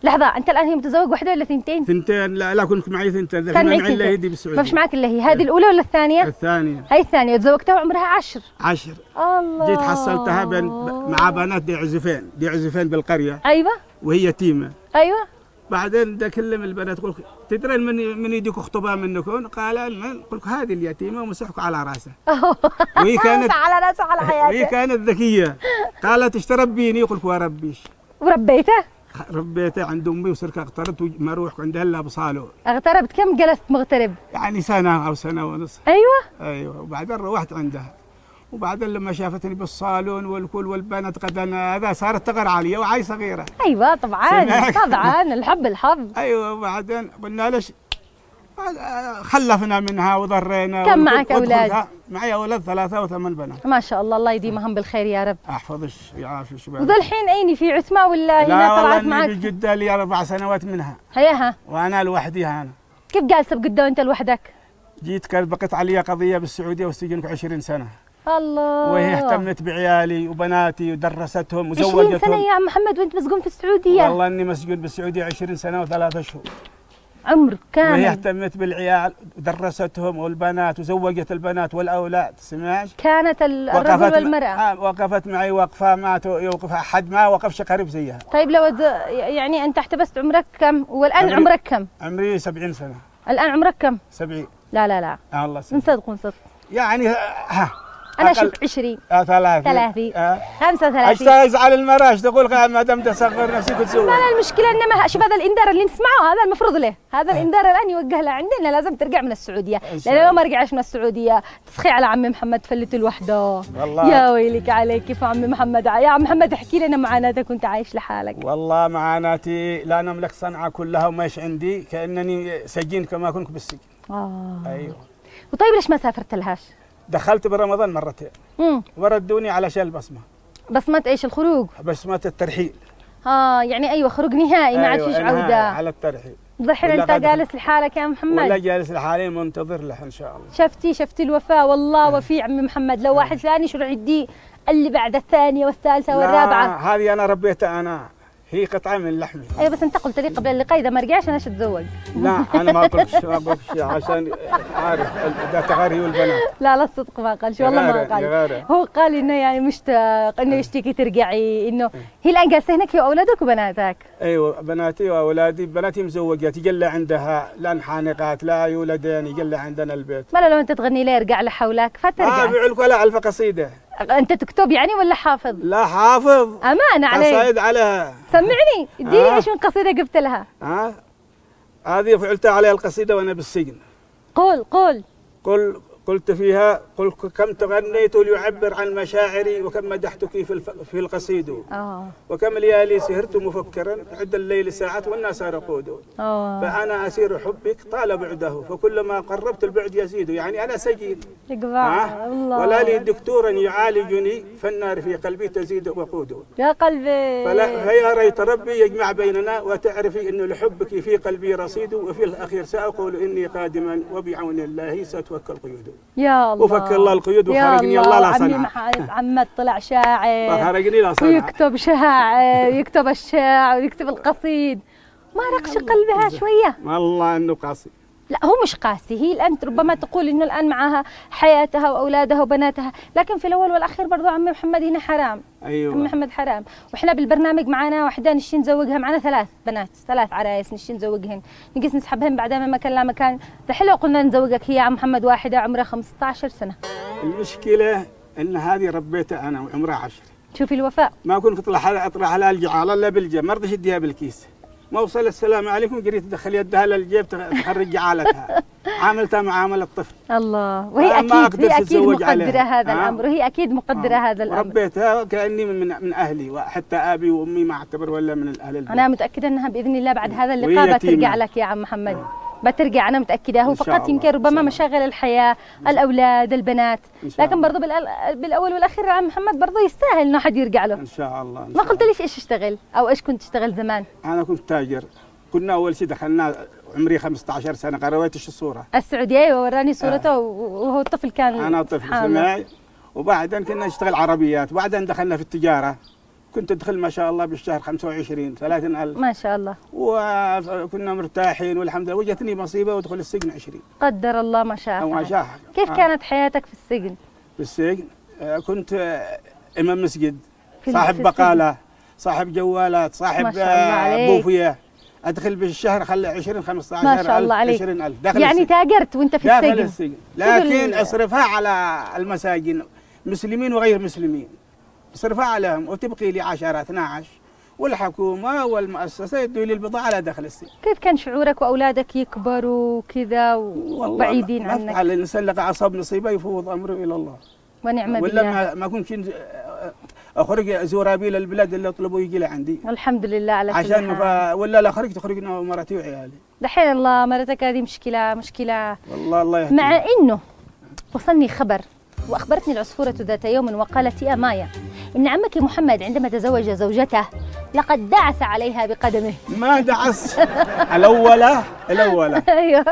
لحظه، انت الان هي متزوج واحده ولا ثنتين؟ ثنتين. لا لا كنت معي ثنتين. كان معي الا هي ثنتين. دي بالسعوديه. ما فيش معك الا هي. هذه الاولى ولا الثانيه؟ الثانيه. هي الثانيه وتزوجتها وعمرها عشر. عشر. الله. جيت حصلتها بين مع بنات دي عزفين، دي عزفين بالقريه. ايوه. وهي يتيمه. ايوه. بعدين ده كلم البنات يقول تدرين من من يديك خطبه منكم؟ قال من؟ قلت هذه اليتيمه ومسحك على راسه. وهي كانت على راسه على حياته. وهي كانت ذكيه. قالت اشتربيني؟ قلت وربيش. وربيته؟ ربيته عند امي وصرت اغتربت وما اروح عندها الا بصاله. اغتربت كم جلست مغترب؟ يعني سنه او سنه ونص. ايوه. ايوه وبعدين روحت عندها. وبعدين لما شافتني بالصالون والكل والبنات غدا هذا صارت تغر علي وعي صغيره. ايوه طبعا طبعا الحب الحب. ايوه وبعدين قلنا ليش خلفنا منها وضرينا. كم معك اولاد؟ معي اولاد ثلاثه وثمان بنات. ما شاء الله، الله يديمهم بالخير يا رب. احفظش يعافي شباب. وذا الحين ايني في عتمه ولا هنا طلعت معك؟ لا والله جده لي اربع سنوات منها. هيها. وانا لوحدي هنا. كيف جالسه بقده وانت لوحدك؟ جيت كانت بقيت علي قضيه بالسعوديه واستجنك عشرين سنه. الله. وهي اهتمت بعيالي وبناتي ودرستهم وزوجتهم. عشرين سنة يا عم محمد وانت مسجون في السعودية؟ والله اني مسجون بالسعودية عشرين سنة وثلاثة شهور. عمر كامل. وهي اهتمت بالعيال ودرستهم والبنات وزوجت البنات والاولاد. سمعت؟ كانت الرجل والمرأة. آه وقفت معي وقفة ما يوقف احد، ما وقفش قريب زيها. طيب لو يعني انت احتبست عمرك كم؟ والان عمري عمرك كم؟ عمري سبعين سنة. الان عمرك كم؟ سبعين. لا لا لا. آه الله من صدق من صدق. يعني ها أنا شوف عشرين. آه ثلاثين. ثلاثين. آه. خمسة وثلاثين. أشتغل المراش تقول ما دام تصغر نفسك وتسوي. ما المشكلة إنما شوف هذا الإنذار اللي نسمعه هذا المفروض له، هذا الإنذار الآن يوجه له عندنا لازم ترجع من السعودية، لأن لو ما رجعش من السعودية تسخي على عمي محمد فلته لوحده. والله. يا ويلك عليك كيف عمي محمد، يا عم محمد احكي لنا معاناتك وأنت عايش لحالك. والله معاناتي لا نملك صنعاء كلها وماش عندي، كأنني سجين كما كنت بالسجن. آه. أيوه. وطيب ليش ما سافرت لهاش؟ دخلت برمضان مرتين. امم وردوني علشان البصمه. بصمه ايش الخروج؟ بصمه الترحيل. اه يعني ايوه خروج نهائي ما عاد فيش عوده. على الترحيل. الحين انت جالس لحالك يا محمد؟ ولا جالس لحالي منتظر له ان شاء الله. شفتي شفتي الوفاء والله آه. وفي عمي محمد لو آه. واحد ثاني شو راح يديه اللي بعد الثانية والثالثة والرابعة. هذه انا ربيتها انا، هي قطعة من لحمي. ايوه بس انت قلت لي قبل اللقاء اذا ما رجعش انا اتزوج. لا انا ما قلتش ما قلتش عشان عارف اذا تغاري والبنات. لا لا الصدق ما قالش والله ما قال. هو قال انه يعني مشتاق انه يشتكي ترجعي، انه هي الان جالسه هناك هي واولادك وبناتك. ايوه بناتي واولادي، بناتي مزوجات يجلى عندها لا حانقات لا يولدين، يجلى عندنا البيت. ما لو انت تغني لي ارجع لحولك فترجع. اه بيعلك ولا الف قصيده. انت تكتب يعني ولا حافظ؟ لا حافظ. امانه عليك. قصايد عليها. سمعني اديني آه. ايش من قصيده جبت لها؟ ها آه. هذه فعلتها عليها القصيده وانا بالسجن. قول قول. قل قلت فيها قل كم تغنيت ليعبر عن مشاعري وكم مدحتك في الف... في القصيد. اه وكم ليالي سهرت مفكرا عد الليل ساعات والناس رقود. اه فانا اسير حبك طال بعده فكلما قربت البعد يزيد، يعني انا سجين. آه. الله. ولا لي دكتورا يعالجني فالنار في قلبي تزيد وقود. يا قلبي. فلا فيا ريت ربي يجمع بيننا وتعرفي انه لحبك في قلبي رصيد، وفي الاخير ساقول اني قادما وبعون الله ستوكل قيود. يا الله وفك الله القيود وخرجني الله لا صنع. عمي محمد طلع شاعر وخرجني لا صنع. ويكتب شاعر يكتب الشعر ويكتب القصيد، ما رقش قلبها شويه؟ والله انه قاسي. لا هو مش قاسي، هي الان ربما تقول انه الان معها حياتها واولادها وبناتها، لكن في الاول والاخير برضه عمي محمد هنا حرام. ايوه عمي محمد حرام، واحنا بالبرنامج معنا وحده نشي نزوجها، معنا ثلاث بنات ثلاث عرايس نشي نزوجهن، نقيس نسحبهن بعدها من مكان لمكان، الحلو قلنا نزوجك هي عم محمد واحده عمرها خمسة عشر سنه. المشكله ان هذه ربيتها انا وعمرها عشرة. شوفي الوفاء. ما كنت اطلع اطلع لها الجعاله الا بالجيب، ما رضيش اديها بالكيس. ما وصل السلام عليكم قريت تدخل يدها للجيب تخرج جعالتها. عاملتها معامله الطفل. الله. وهي اكيد هي اكيد مقدره هذا الامر، وهي اكيد مقدره آه. هذا الامر. ربيتها كاني من من اهلي، وحتى ابي وامي ما اعتبر ولا من اهل البيت. انا متاكده انها باذن الله بعد هذا اللقاء بترجع لك يا عم محمد. آه. بترجع انا متاكده، هو فقط يمكن ربما مشاغل الحياه، الاولاد، البنات، لكن برضه بالاول والاخير عم محمد برضه يستاهل انه حد يرجع له. ان شاء الله. ما قلت ليش ايش اشتغل او ايش كنت تشتغل زمان؟ انا كنت تاجر. كنا اول شيء دخلنا عمري خمسة عشر سنه، قرويتش الصوره السعوديه. ايوه وراني صورته. آه. وهو طفل كان. انا طفل سماعي. وبعدين كنا نشتغل عربيات، وبعدين دخلنا في التجاره كنت ادخل ما شاء الله بالشهر خمسة وعشرين ثلاثين ألف ما شاء الله، وكنا مرتاحين والحمد لله. وجتني مصيبه وادخل السجن عشرين. قدر الله ما شاء ما شاء. كيف آه. كانت حياتك في السجن؟ في السجن كنت امام مسجد، صاحب بقاله، صاحب جوالات، صاحب بوفيه. ادخل بالشهر خلي عشرين خمسة عشر ما شاء الله عليك، عشرين ألف داخل يعني السجن. تاجرت وانت في داخل السجن. السجن لكن اصرفها على المساجين مسلمين وغير مسلمين، اصرفها عليهم وتبقي لي عشرة اثني عشر، والحكومه والمؤسسه يدوا لي البضاعه على داخل السجن. كيف كان شعورك واولادك يكبروا كذا وبعيدين عنك؟ ما على الانسان لقى اصاب نصيبه يفوض امره الى الله ونعم بالله. ولا ما, ما كنت اخرج زورابيل البلاد اللي يطلبوا يجي لعندي. الحمد لله على كل حال. عشان مفا... ولا لا خرجت خرجنا مرتي وعيالي. دحين الله مرتك هذه مشكله مشكله والله الله يهديك. مع انه وصلني خبر واخبرتني العصفوره ذات يوم وقالت يا مايا ان عمك محمد عندما تزوج زوجته لقد دعس عليها بقدمه. ما دعس. الاولى الاولى ايوه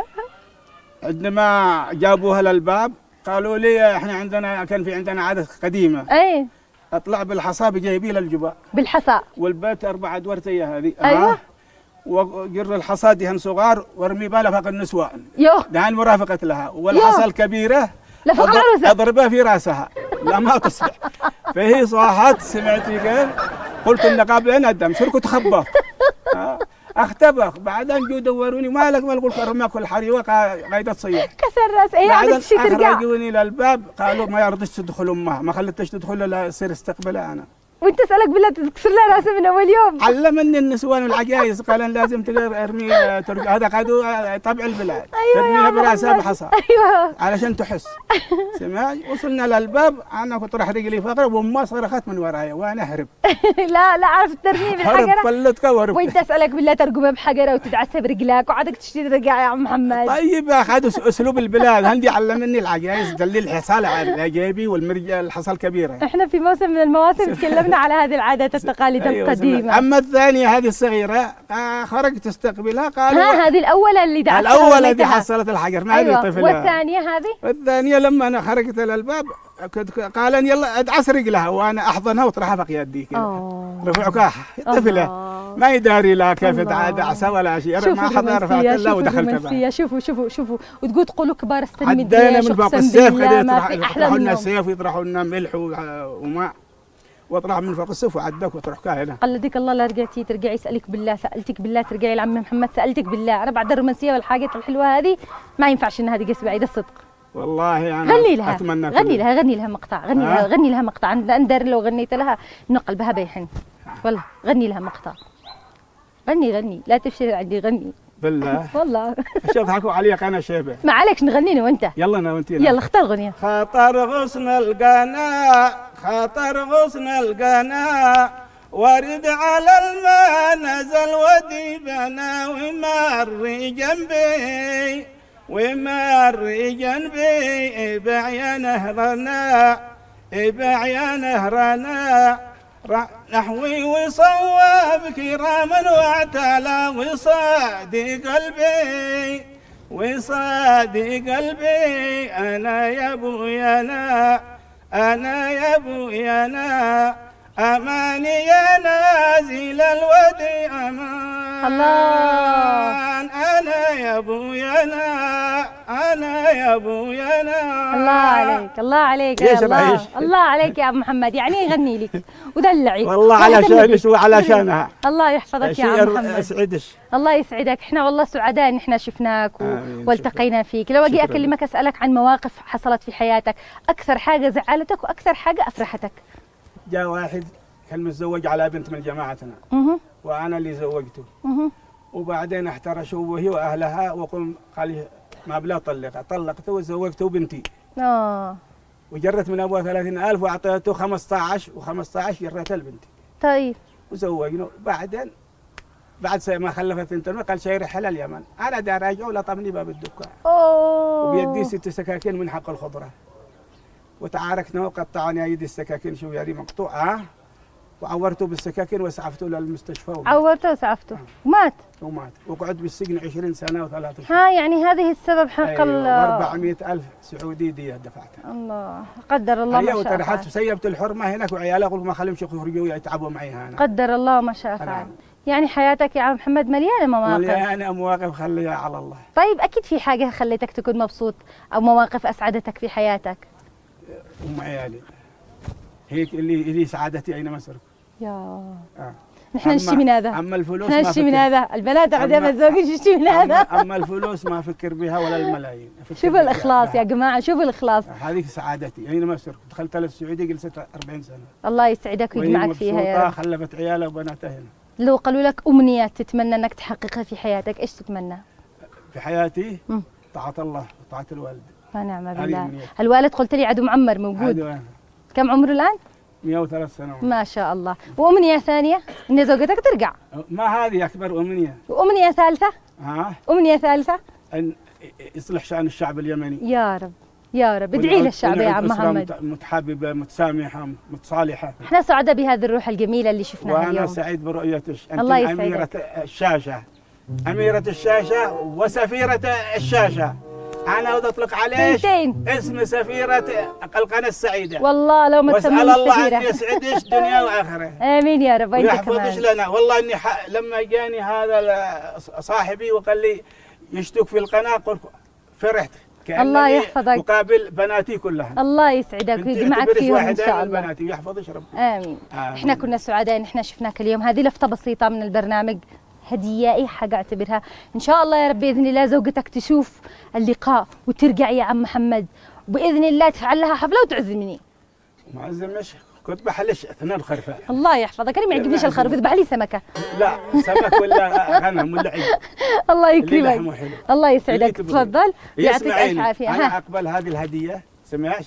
عندما جابوها للباب قالوا لي احنا عندنا كان في عندنا عاده قديمه. اي اطلع بالحصى بجايبي للجبا. بالحصى. والبيت اربع ادوار زي هذه. ايوه. وقر الحصى دهن صغار وارمي بالها فوق النسوان. يوه. دهن مرافقه لها والحصى الكبيره لفوق العروسه اضربها في راسها لا ما تصح. فهي صاحت سمعتي كيف؟ قلت النقاب لين الدم صرت تخبط. اختبخ بعدين جو دوروني مالك ما قلت رماك الحريوه قاعده تصيح كسر راس. ايه عاد تمشي ترجع. اخرجوني للباب قالوا ما يرضيش تدخل امها ما خلتش تدخل الا يصير استقبلها انا. وانت اسالك بالله تكسر لها راسها من اول يوم. علمني النسوان والعجايز قال لازم ارمي ترجع. هذا قالوا طبع البلاد. أيوة ترميها براسها بحصى. ايوه علشان تحس. سمعي وصلنا للباب انا كنت راح رجلي فقره وامها صرخت من ورايا وانا اهرب. لا لا عرفت ترميه بالحجره. هرب فلتك وهرب. وانت اسالك بالله ترقمها بحجره وتدعسها برجلك وعادك تشتري ترجع يا عم محمد. طيب اخذوا اسلوب البلاد عندي علمني العجايز دليل الحصى على جيبي والمرجع الحصى الكبيره. احنا في موسم من المواسم تكلمنا على هذه العادات التقاليد أيوة القديمه. اما الثانيه هذه الصغيره آه خرجت تستقبلها قالوا ها هذه الاولى اللي دعستها. الاولى اللي حصلت الحجر ما أيوة. طفلها. والثانيه هذه؟ والثانيه لما انا خرجت للباب قال يلا ادعس رجلها وانا احضنها واطرحها فوق يدي كذا. رفع كاح طفله ما يداري لا كيف دعسها ولا شيء. ما حدا رفعت الا ودخلت بها. شوفوا شوفوا شوفوا وتقول تقولوا كبار السن عدينا من فوق السيف يطرحوا لنا السيف ويطرحوا لنا ملح وماء واطلع من فوق السيف وعدك وتروح كاهنه. قلدك الله لا رجعتي ترجعي اسالك بالله سالتك بالله ترجعي لعم محمد سالتك بالله. انا بعد الرومانسيه والحاجات الحلوه هذه ما ينفعش ان هذه قس بعيد الصدق. والله انا غني لها اتمنى غني لها غني لها مقطع غني لها غني لها مقطع. اندر لو غنيت لها ان قلبها بيحن والله. غني لها مقطع. غني غني لا تفشل عندي غني بالله والله. شو تضحكوا عليك انا شيبه. ما عليك نغني وانت. يلا انا وانت. يلا اختار غنيه. خطر غصن القناة خطر غصن القناة ورد على الماء نزل وديبنا ومر جنبي ومر جنبي بعيا نهرنا بعيا نهرنا نحوي وصواب كراما واعتلى وصادي قلبي وصادي قلبي انا يا ابويا انا انا يا ابويا انا اماني يا نازل الودي امان. الله انا يا ابويا انا انا يا ابويا انا. الله عليك الله عليك يا الله. الله عليك يا ابو محمد. يعني يغني لك ودلعي والله علشانش وعلشانها. الله يحفظك يا عم محمد. اسعدش. الله يسعدك. احنا والله سعداء ان احنا شفناك والتقينا فيك. لو اجي اكلمك اسالك عن مواقف حصلت في حياتك اكثر حاجه زعلتك واكثر حاجه افرحتك. جاء واحد كان متزوج على بنت من جماعتنا اها وانا اللي زوجته اها وبعدين احترشوا وهي واهلها وقل قال ما بلا طلقها طلقته وزوجته بنتي. اه وجرت من ابوها ثلاثين ألف واعطيته خمسة عشر و15 جرتها لبنتي. طيب وزوجنا بعدين بعد ما خلفت بنتنا قال شاير حلال اليمن انا دا راجع ولا طمني باب الدكان. اوه وبيدي ست سكاكين من حق الخضره وتعاركنا وقطعني ايدي السكاكين شو يعني مقطوعه وعورته بالسكاكين واسعفته للمستشفى ومات. عورته وسعفته ومات ومات وقعد بالسجن عشرين سنة وثلاث شهور. ها يعني هذه السبب حق أيوة. ال أربعمائة ألف سعودي دية دفعتها. الله قدر الله ما أيوة شاء فعل. سيبت الحرمة هناك وعيالي أقول ما خليهمش يخرجوا يتعبوا معي هنا. قدر الله ما شاء فعل. يعني حياتك يا عم محمد مليانة مواقف. مليانة مواقف خليها على الله. طيب أكيد في حاجة خليتك تكون مبسوط أو مواقف أسعدتك في حياتك. أم عيالي هيك اللي اللي سعادتي أينما سرت. يا آه. نحن نشتي من هذا. أما الفلوس نحن نشتي من هذا، البنات عندما ما تزوجش نشتي من هذا. أما الفلوس ما أفكر بها ولا الملايين. شوفوا الإخلاص يا جماعة، شوفوا الإخلاص. هذه سعادتي أينما سرت، دخلت على السعودية جلست أربعين سنة. الله يسعدك ويجمعك فيها يا رب. خلفت عيالها وبناتها هنا. لو قالوا لك أمنية تتمنى أنك تحققها في حياتك، إيش تتمنى؟ في حياتي طاعة الله وطاعة الوالد. ونعم بالله. الوالد قلت لي عدو معمر موجود. عدو. كم عمره الآن؟ مئة وثلاث سنوات. ما شاء الله. وأمنية ثانية إن زوجتك ترجع. ما هذه أكبر أمنية. وأمنية ثالثة؟ ها؟ أمنية ثالثة؟ أن يصلح شأن الشعب اليمني. يا رب يا رب ادعي للشعب يا عم محمد. متحاببة متسامحة متصالحة. احنا سعداء بهذه الروح الجميلة اللي شفناها اليوم. وأنا سعيد برؤيتك. الله يسعدك. أميرة الشاشة. أميرة الشاشة وسفيرة الشاشة. أنا ودي أطلق عليك اسم سفيرة القناة السعيدة. والله لو ما تسموني واسأل الله أن يسعدش دنيا وآخرة. آمين يا رب. ويحفظش لنا. والله إني ح... لما جاني هذا صاحبي وقال لي يشتك في القناة قلت فرحت. الله يحفظك. مقابل بناتي كلها. الله يسعدك ويجمعك فيهم إن شاء الله. بناتي ويحفظش ربي. آمين. آمين. إحنا كنا سعداء إن إحنا شفناك اليوم. هذه لفتة بسيطة من البرنامج، هدية أي حاجة اعتبرها. إن شاء الله يا رب بإذن الله زوجتك تشوف اللقاء وترجع يا عم محمد، وبإذن الله تفعل لها حفلة وتعزمني. ما عزمش، كنت بحلش اثنين خرفان. الله يحفظك. أنا ما يعجبنيش الخروف، اذبح لي سمكة. لا سمك ولا غنم ولا عيد. الله يكرمك. الله يسعدك. تفضل يعطيك ألف عافية. أنا أقبل هذه الهدية. سمعش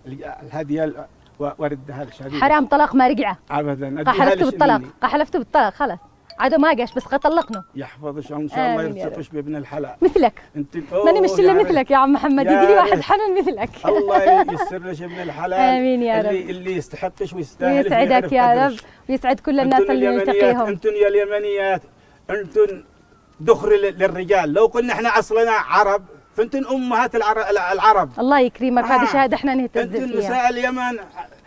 الهدية ورد هذا الشهادة. حرام طلاق ما رجع. أبدا. حلفت بالطلاق، حلفت بالطلاق خلاص. عاد ما قاش بس طلقنا. يحفظش ان شاء الله يرزقش بابن الحلال مثلك. انت ماني مش الا مثلك يا عم محمد، يجي لي واحد حنون مثلك. الله ييسر لك ابن الحلال. امين يا رب. اللي اللي يستحقش ويستاهل. ويسعدك يا رب ويسعد كل الناس اللي نلتقيهم. انتم يا اليمنيات انتم دخر للرجال. لو قلنا احنا اصلنا عرب فانتم امهات العرب. الله يكرمك. هذه شهاده احنا نهتز فيها. انتم نساء اليمن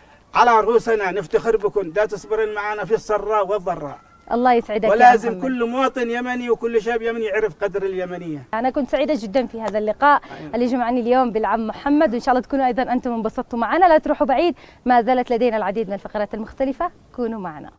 على رؤوسنا نفتخر بكم. لا تصبرن معنا في السراء والضراء. الله يسعدك. ولازم كل مواطن يمني وكل شاب يمني يعرف قدر اليمنية. أنا كنت سعيدة جدا في هذا اللقاء أيوة. اللي جمعني اليوم بالعم محمد، وإن شاء الله تكونوا أيضا أنتم انبسطتوا معنا. لا تروحوا بعيد، ما زالت لدينا العديد من الفقرات المختلفة، كونوا معنا.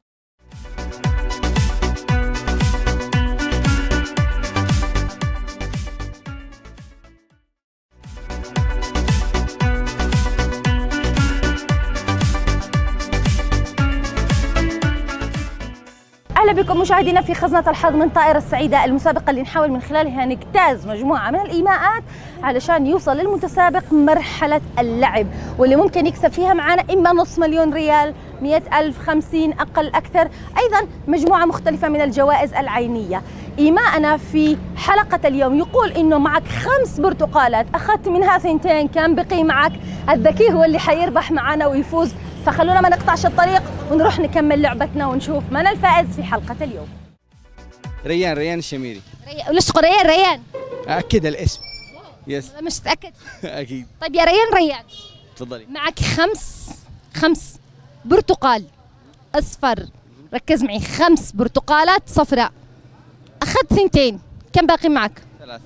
أهلا بكم مشاهدينا في خزنة الحظ من طائرة السعيدة، المسابقة اللي نحاول من خلالها نجتاز مجموعة من الإيماءات علشان يوصل للمتسابق مرحلة اللعب، واللي ممكن يكسب فيها معنا إما نص مليون ريال، مئة ألف، خمسين، أقل أكثر، أيضا مجموعة مختلفة من الجوائز العينية. إيماءنا في حلقة اليوم يقول إنه معك خمس برتقالات، أخذت منها ثنتين، كان بقي معك الذكي هو اللي حيربح معنا ويفوز. فخلونا ما نقطعش الطريق ونروح نكمل لعبتنا ونشوف من الفائز في حلقة اليوم. ريان ريان الشميري. ريان وليش ريان ريان؟ أكد الاسم. يس. مش متأكد؟ أكيد. طيب يا ريان ريان. تفضلي. معك خمس خمس برتقال أصفر، ركز معي، خمس برتقالات صفراء. أخذت ثنتين، كم باقي معك؟ ثلاث.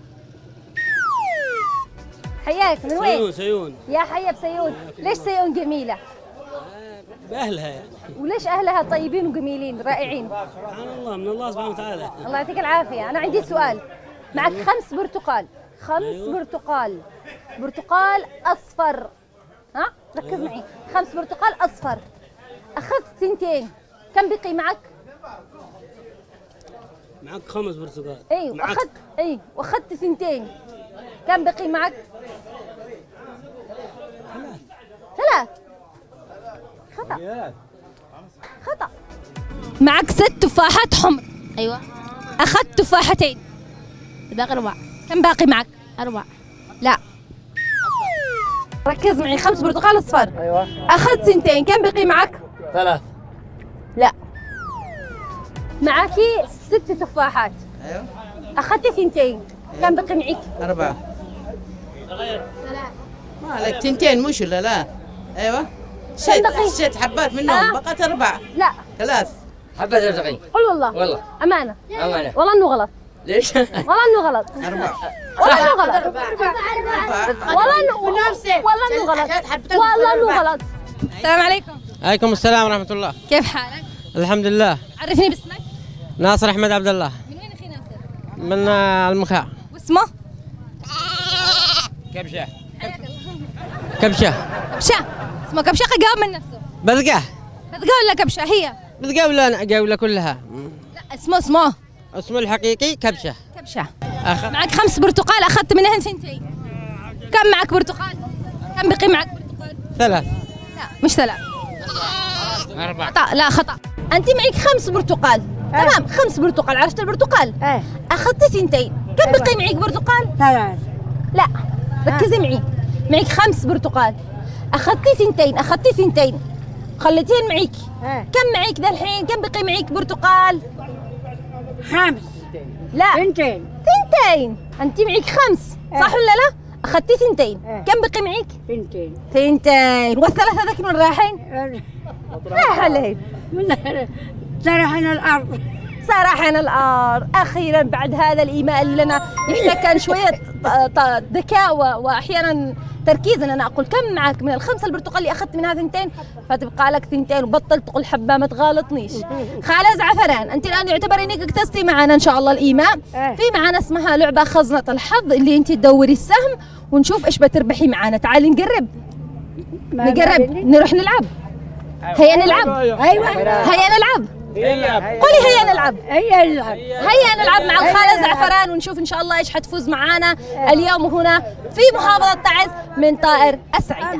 حياك من وين؟ سيون سيون. يا حيا بسيون، ليش سيون جميلة؟ بأهلها يعني. وليش أهلها طيبين وجميلين رائعين؟ سبحان الله، من الله سبحانه وتعالى. الله يعطيك العافية. أنا عندي سؤال، معك خمس برتقال، خمس أيوة. برتقال، برتقال أصفر، ها؟ ركز أيوة. معي، خمس برتقال أصفر، أخذت ثنتين، كم بقي معك؟ معك خمس برتقال. اي واخذت اي واخذت ثنتين، كم بقي معك؟ ثلاث. ثلاث. خطأ. خطأ. معك ست تفاحات حمر. ايوه. اخذت تفاحتين. الباقي اربع. كم باقي معك؟ اربع. لا. ركز معي، خمس برتقال اصفر. ايوه. اخذت ثنتين، كم بقي معك؟ ثلاث. لا. معاكي ست تفاحات. ايوه. اخذتي ثنتين، كم بقي معك؟ أربعة. ما لك ثنتين مش ولا لا؟ ايوه. ست ست حبات منهم آه. بقت أربعة. لا. ثلاث. حبات أربعين. قل والله. والله. أمانة. أمانة. والله إنه غلط. ليش؟ والله إنه غلط. أربعة. والله إنه غلط. والله إنه والله إنه غلط. والله إنه غلط. السلام عليكم. عليكم السلام ورحمة الله. كيف حالك؟ الحمد لله. عرفني باسمك. ناصر أحمد عبد الله. من وين أخي ناصر؟ من المخاع. واسمه؟ كبشة. كبشة. كبشة. اسمه كبشة جاوب من نفسه. بذقة. بذقة ولا كبشة هي؟ بذقة ولا جولة كلها؟ لا اسمه اسمه. اسمه الحقيقي كبشة. كبشة. أخذ. معك خمس برتقال أخذت منهن ثنتين. كم معك برتقال؟ كم بقي معك برتقال؟ ثلاث. لا مش ثلاث. أربعة. خطأ لا خطأ. أنت معك خمس برتقال. أه. تمام خمس برتقال عرفت البرتقال؟ ايه أخذتي ثنتين، كم بقي معك برتقال؟ ثلاث. لا ركزي معي، معك خمس برتقال أخذتي ثنتين أخذتي ثنتين خليتين معك. اه. كم معك ذا الحين؟ كم بقي معك برتقال؟ خمس. لا ثنتين. ثنتين أنت معك خمس صح ولا لا؟ أخذتي ثنتين. اه. كم بقي معك؟ ثنتين. ثنتين والثلاثة ذاك من رايحين؟ رايحين سرحنا الأرض. سرحنا الأرض. أخيرا بعد هذا الإيماء اللي لنا يحتاج كان شوية ذكاء وأحيانا تركيز. أنا أقول كم معك من الخمسة البرتقال اللي أخذت منها ثنتين فتبقى لك ثنتين وبطل تقول حبة ما تغالطنيش. خالة زعفران أنت الآن يعتبر إنك اكتستي معنا إن شاء الله الإيماء. في معنا اسمها لعبة خزنة الحظ اللي أنت تدوري السهم ونشوف إيش بتربحي معنا. تعالي نقرب نقرب نروح نلعب. هيا نلعب. ايوه هيا نلعب. قولي هيا نلعب. هيا نلعب. هيا نلعب مع الخالة زعفران ونشوف ان شاء الله ايش حتفوز معانا اليوم هنا في محافظة تعز من طائر السعيدة.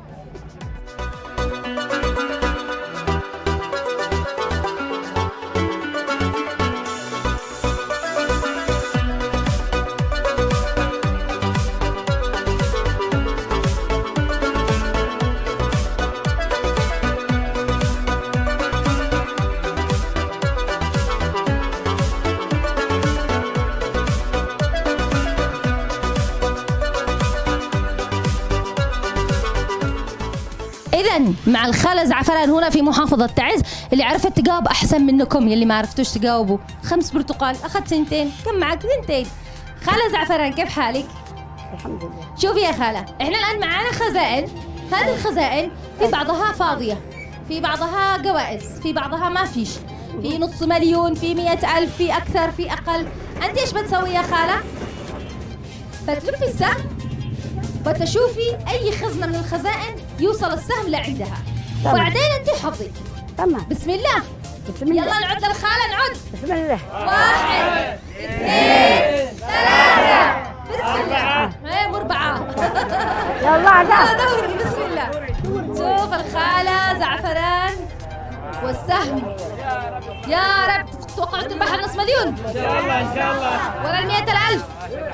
إذن مع الخالة زعفران هنا في محافظة تعز اللي عرفت تجاوب أحسن منكم يلي ما عرفتوش تجاوبوا. خمس برتقال أخذت ثنتين، كم معك؟ ثنتين. خالة زعفران كيف حالك؟ الحمد لله. شوفي يا خالة إحنا الآن معانا خزائن، هذه الخزائن في بعضها فاضية، في بعضها جوائز، في بعضها ما فيش، في نص مليون، في مئة ألف، في أكثر، في أقل. أنت إيش بتسوي يا خالة؟ بتلفي السهم وتشوفي أي خزنة من الخزائن يوصل السهم لعندها. طبعا. وبعدين أنت حظك. تمام. بسم الله. بسم الله. يلا نعد للخالة نعد. بسم الله. واحد، اثنين، ثلاثة. بسم الله. ايه مربعة. يلا عدا. دوري بسم الله. شوف الخالة زعفران والسهم. يا رب تتوقعوا تربح نص مليون؟ إن شاء الله إن شاء الله. ولا المئة الألف.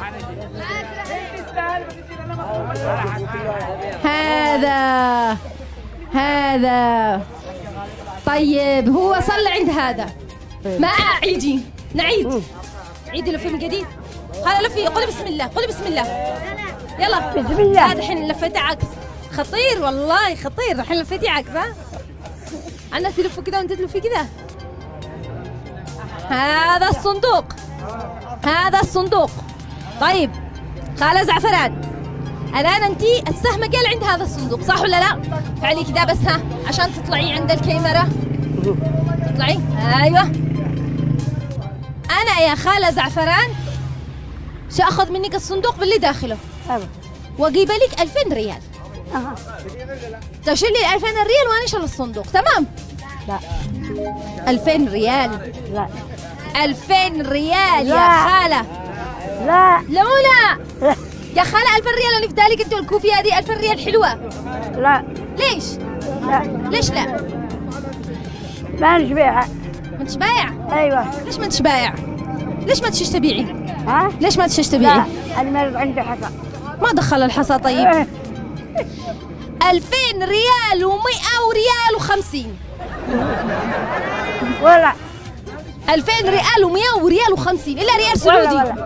هذا هذا طيب هو وصل لعند هذا. ما عيدي نعيد عيدي لفي من جديد. خلا لفي قولي بسم الله قولي بسم الله. يلا بسم الله. هذا الحين لفيتي عكس خطير والله خطير. الحين لفيتي عكس. ها الناس يلفوا كذا وانت تلفي كذا. هذا الصندوق هذا الصندوق. طيب خالة زعفران الآن أنت السهم قال عند هذا الصندوق صح ولا لا؟ فعلي كذا بس ها عشان تطلعي عند الكاميرا. تطلعي أيوه. أنا يا خالة زعفران سأخذ منك الصندوق باللي داخله وأجيب لك ألفين ريال. أها تشيل لي ألفين ريال وأنا أشيل الصندوق تمام؟ لا ألفين ريال. لا ألفين ريال لا. يا خالة لا لا لا يا خالة ألف ريال اللي في بالك انت والكوفية هذه ألف ريال حلوة. لا ليش؟ لا ليش لا؟ ما نش بايعة. ما انتش بايع؟ ايوه. ليش ما انتش بايع؟ ليش ما تشيش تبيعي؟ ها؟ ليش ما تشيش تبيعي؟ لا المرض عندي حصى. ما دخل الحصى طيب؟ ألفين ريال ومئة وريال وخمسين. ولا ألفين ريال ومئة وريال وخمسين إلا ريال سعودي. ولا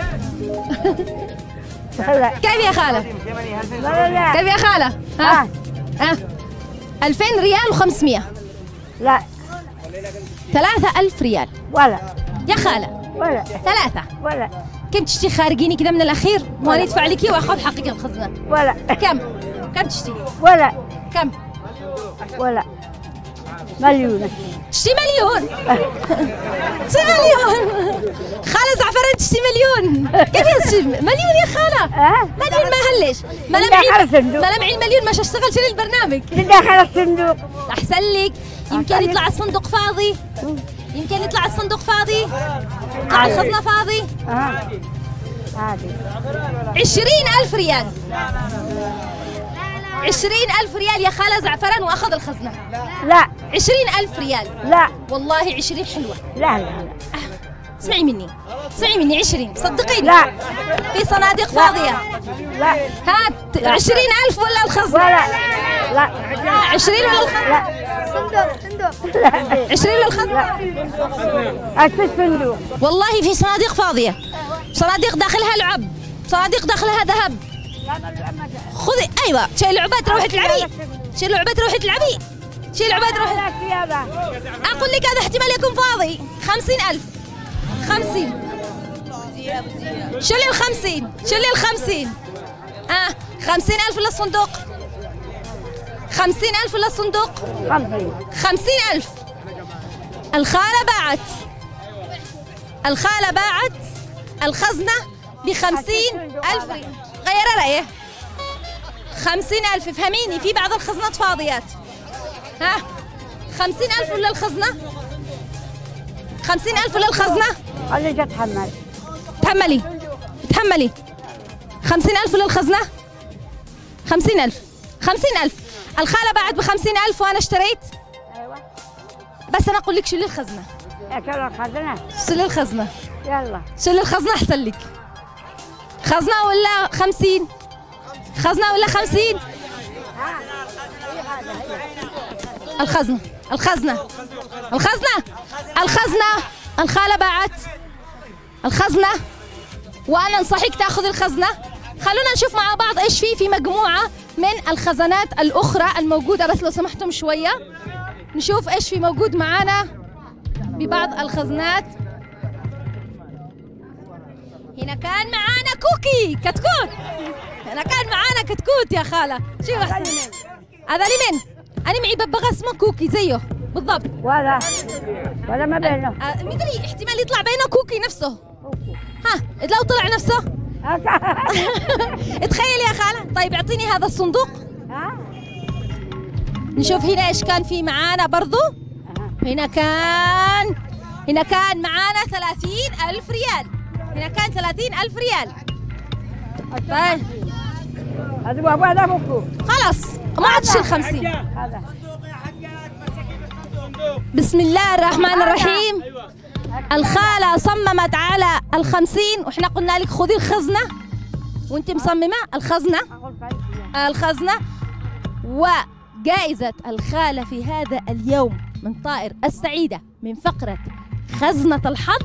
ولا كيف يا خالة؟ لا لا كيف يا خالة؟ ها ها ألفين ريال وخمسمئة. لا ثلاثة ألف ريال. ولا يا خالة ولا ثلاثة. ولا كم تشتي خارجيني كذا من الأخير؟ وأنا أدفع لك وآخذ حقك الخزنة. ولا كم؟ كم تشتي؟ ولا كم؟ ولا مليون. تشتي مليون. تشتي مليون. خالة زعفران تشتي مليون. كيف تشتي مليون يا خالة؟ مليون ما هلش. ما لم ما لم المليون مش هشتغل شيل البرنامج. داخل الصندوق. أحسن لك. يمكن يطلع الصندوق فاضي. يمكن يطلع الصندوق فاضي. يطلع الخزنة فاضي. هذه عشرين ألف ريال. عشرين ألف ريال يا خالة زعفران وأخذ الخزنة. لا عشرين ألف ريال. لا والله عشرين حلوة. لا لا اسمعي مني اسمعي مني عشرين صدقيني. لا في صناديق فاضية. لا هات عشرين ألف ولا الخزنة؟ ولا لا عشرين ولا الخزنة؟ لا صندوق صندوق. عشرين ولا الخزنة؟ ألف صندوق. والله في صناديق فاضية. صناديق داخلها لعب. صناديق داخلها ذهب. خذي ايوه شيل لعبات روحي تلعبي. شيل لعبات روحي تلعبي. شيل لعبات روحي. اقول لك هذا احتمال يكون فاضي. خمسين ألف. خمسين. شيلي الخمسين. شيلي الخمسين. اه خمسين ألف للصندوق. خمسين ألف للصندوق. خمسين ألف. الخالة باعت. الخالة باعت الخزنة بخمسين ألف. غير رأيه. خمسين ألف. افهميني في بعض الخزنات فاضيات. ها خمسين ألف ولا الخزنة؟ خمسين ألف ولا الخزنة؟ خليك اتحمل. تحملي تحملي. خمسين ألف ولا الخزنة؟ خمسين ألف. خمسين ألف. الخالة باعت بخمسين ألف وأنا اشتريت. أيوة. بس أنا أقول لك شيلي الخزنة. شيلي الخزنة. شيلي الخزنة. يلا. شيلي الخزنة أحسن لك. خزنة ولا خمسين؟ خزنة ولا خمسين؟ الخزنة الخزنة الخزنة الخزنة. الخالة باعت الخزنة وأنا أنصحك تأخذ الخزنة. خلونا نشوف مع بعض إيش في في مجموعة من الخزنات الأخرى الموجودة. بس لو سمحتم شوية نشوف إيش في موجود معانا ببعض الخزنات. هنا كان معانا كوكي كتكوت. هنا كان معانا كتكوت يا خالة. شو أحسن؟ هذا لمن؟ أنا معي ببغاء اسمه كوكي زيه بالضبط. ولا ولا ما بينه. مدري احتمال يطلع بينه كوكي نفسه. ها لو طلع نفسه. تخيل يا خالة. طيب اعطيني هذا الصندوق. نشوف هنا ايش كان في معانا برضو. هنا كان هنا كان معانا ثلاثين ألف ريال. هنا كان ثلاثين ألف ريال. طيب خلاص ما عادش الخمسين. بسم الله الرحمن الرحيم. الخالة صممت على الخمسين وإحنا قلنا لك خذي الخزنة وأنت مصممة الخزنة. الخزنة وجائزة الخالة في هذا اليوم من طائر السعيدة من فقرة خزنة الحظ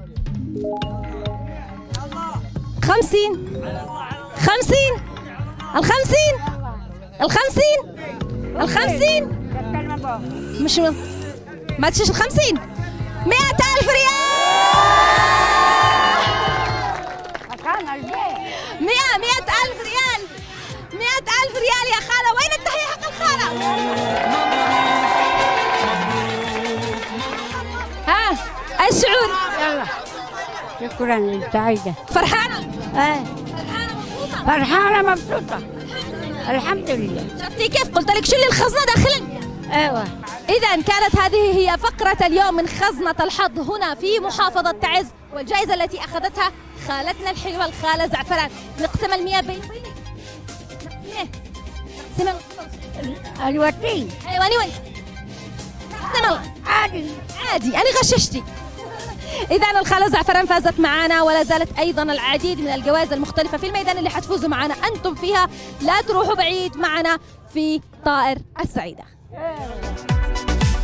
خمسين. خمسين. الخمسين. الخمسين. الخمسين. مش ما تشيش الخمسين. مئة ألف ريال. مئة مئة ألف ريال. مئة ألف ريال يا خالة. وين التحية حق الخالة؟ ها ايش الشعور؟ يلا شكرا سعيدة. فرحانة؟ ايه فرحانة مبسوطة الحمد لله. شفتي كيف قلت لك شيلي الخزنة داخلا؟ ايوه. إذا كانت هذه هي فقرة اليوم من خزنة الحظ هنا في محافظة تعز، والجائزة التي أخذتها خالتنا الحلوة الخالة زعفران. نقسم المياه بين نقسم الوتين. أيوة أنا وين؟ نقسم عادي عادي أنا غششتي. إذا الخالة زعفران فازت معنا ولا زالت أيضا العديد من الجوائز المختلفة في الميدان اللي حتفوزوا معنا أنتم فيها. لا تروحوا بعيد معنا في طائر السعيدة.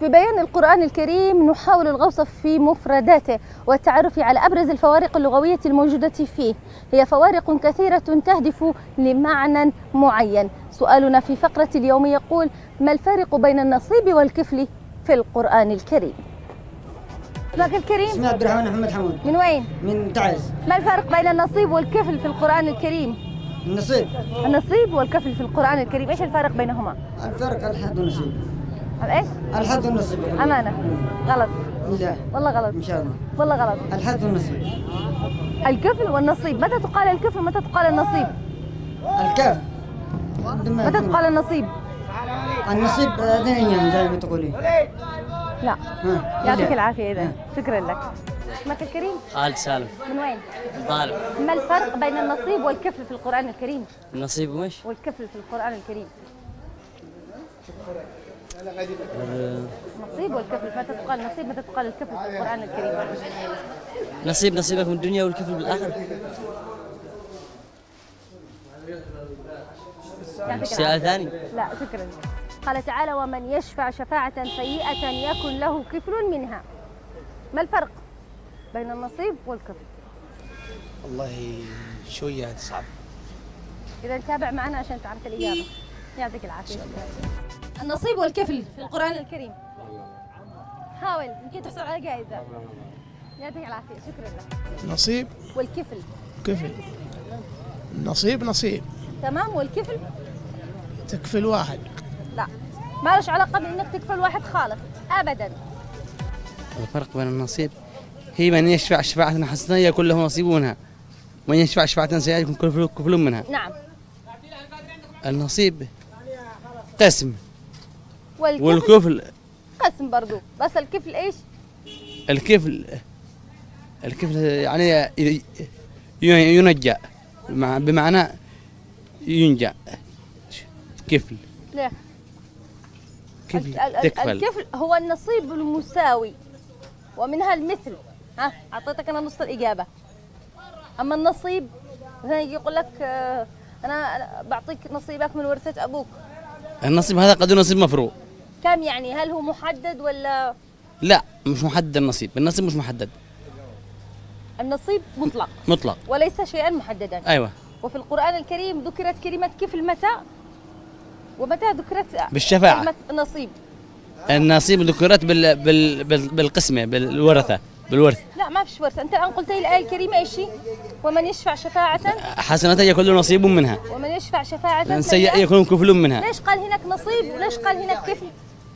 في بيان القرآن الكريم نحاول الغوص في مفرداته والتعرف على أبرز الفوارق اللغوية الموجودة فيه. هي فوارق كثيرة تهدف لمعنى معين. سؤالنا في فقرة اليوم يقول: ما الفارق بين النصيب والكفل في القرآن الكريم؟ اسمك الكريم؟ اسمي عبد الرحمن محمد حمود. من وين؟ من تعز. ما الفرق بين النصيب والكفل في القرآن الكريم؟ النصيب النصيب والكفل في القرآن الكريم، ايش الفرق بينهما؟ الفرق الحظ والنصيب. ايش؟ الحظ والنصيب. أمانة. غلط. لا. والله غلط. إن شاء الله. والله غلط. الحظ والنصيب. الكفل والنصيب، متى تقال الكفل ومتى تقال النصيب؟ الكف. متى تقال النصيب؟ النصيب هذين أيام زي ما تقولين. لا. يعطيك العافية إذا. شكرا لك. اسمك الكريم؟ خالد سالم. من وين؟ طالب. ما الفرق بين النصيب والكفل في القرآن الكريم؟ النصيب ومش؟ والكفل في القرآن الكريم. النصيب والكفل، متى تقال النصيب متى تقال الكفل في القرآن الكريم؟ نصيب نصيبك من الدنيا والكفل بالآخرة. سؤال ثاني؟ لا شكرا. قال تعالى: ومن يشفع شفاعة سيئة يكن له كفل منها. ما الفرق بين النصيب والكفل؟ والله شوية صعب. إذا تابع معنا عشان تعرف الإجابة. يعطيك العافية. النصيب والكفل في القرآن الكريم. حاول يمكن تحصل على جائزة. يعطيك العافية. شكرا لك. نصيب والكفل. كفل. نصيب نصيب. تمام. والكفل؟ تكفل واحد. لا ما لش علاقة بإنك تكفل واحد خالص أبدا. الفرق بين النصيب هي من يشفع شفاعة حسنة يكون له نصيب منها، ومن يشفع شفاعة سيئة يكون كفل منها. نعم. النصيب قسم. والكفل, والكفل قسم برضو، بس الكفل ايش؟ الكفل الكفل يعني ينجى، بمعنى ينجى. كفل. ليه؟ كفل تكفل. الكفل هو النصيب المساوي ومنها المثل. ها اعطيتك انا نص الاجابه. اما النصيب مثلا يقول لك انا بعطيك نصيبك من ورثه ابوك. النصيب هذا قد نصيب مفروض. كم يعني؟ هل هو محدد ولا؟ لا مش محدد. النصيب النصيب مش محدد. النصيب مطلق. مطلق وليس شيئا محددا. ايوه. وفي القرآن الكريم ذكرت كلمة كفل متى؟ ومتى ذكرت بالشفاعة كلمة نصيب؟ النصيب ذكرت بال... بال... بال... بالقسمة، بالورثة، بالورث. لا ما فيش ورثة. أنت الآن قلت لي الآية الكريمة إيش هي؟ ومن يشفع شفاعة حسنة يكون له نصيب منها، ومن يشفع شفاعة سيئة يكون كفل منها. ليش قال هناك نصيب وليش قال هناك كفل؟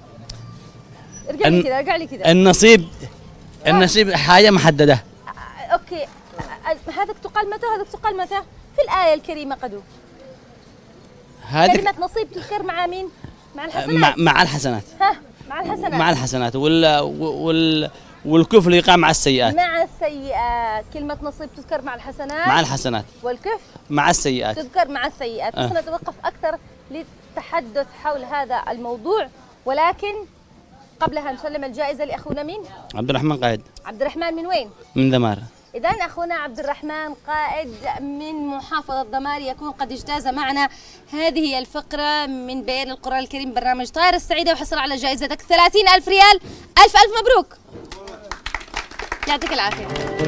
ارجع لي كذا، ارجع لي كذا. النصيب النصيب حاجة محددة. أوكي. هذاك تقال متى وهذاك تقال متى؟ في الآية الكريمة قدو. كلمة نصيب تذكر مع مين؟ مع الحسنات. مع, مع الحسنات. ها مع الحسنات. مع الحسنات وال وال والكفل يقع مع السيئات. مع السيئات. كلمة نصيب تذكر مع الحسنات. مع الحسنات. والكفل مع السيئات. تذكر مع السيئات. أه. سنتوقف أكثر للتحدث حول هذا الموضوع، ولكن قبلها نسلم الجائزة لأخونا مين؟ عبد الرحمن قائد. عبد الرحمن من وين؟ من ذمار. إذا أخونا عبد الرحمن قائد من محافظة ذمار يكون قد اجتاز معنا هذه هي الفقرة من بيان القرآن الكريم برنامج طائر السعيدة، وحصل على جائزتك ثلاثين ألف ريال. ألف ألف مبروك. يعطيك العافية.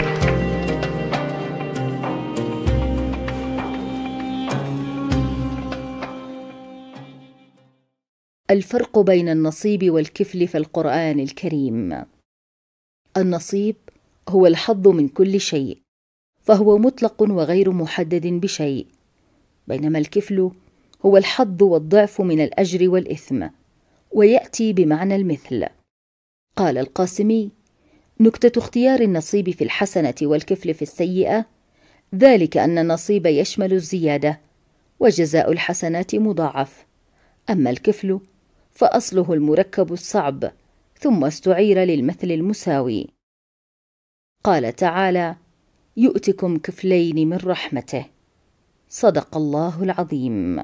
الفرق بين النصيب والكفل في القرآن الكريم. النصيب هو الحظ من كل شيء، فهو مطلق وغير محدد بشيء، بينما الكفل هو الحظ والضعف من الأجر والإثم، ويأتي بمعنى المثل. قال القاسمي: نكتة اختيار النصيب في الحسنة والكفل في السيئة ذلك أن النصيب يشمل الزيادة، وجزاء الحسنات مضاعف، أما الكفل فأصله المركب الصعب، ثم استعير للمثل المساوي. قال تعالى: يؤتكم كفلين من رحمته. صدق الله العظيم.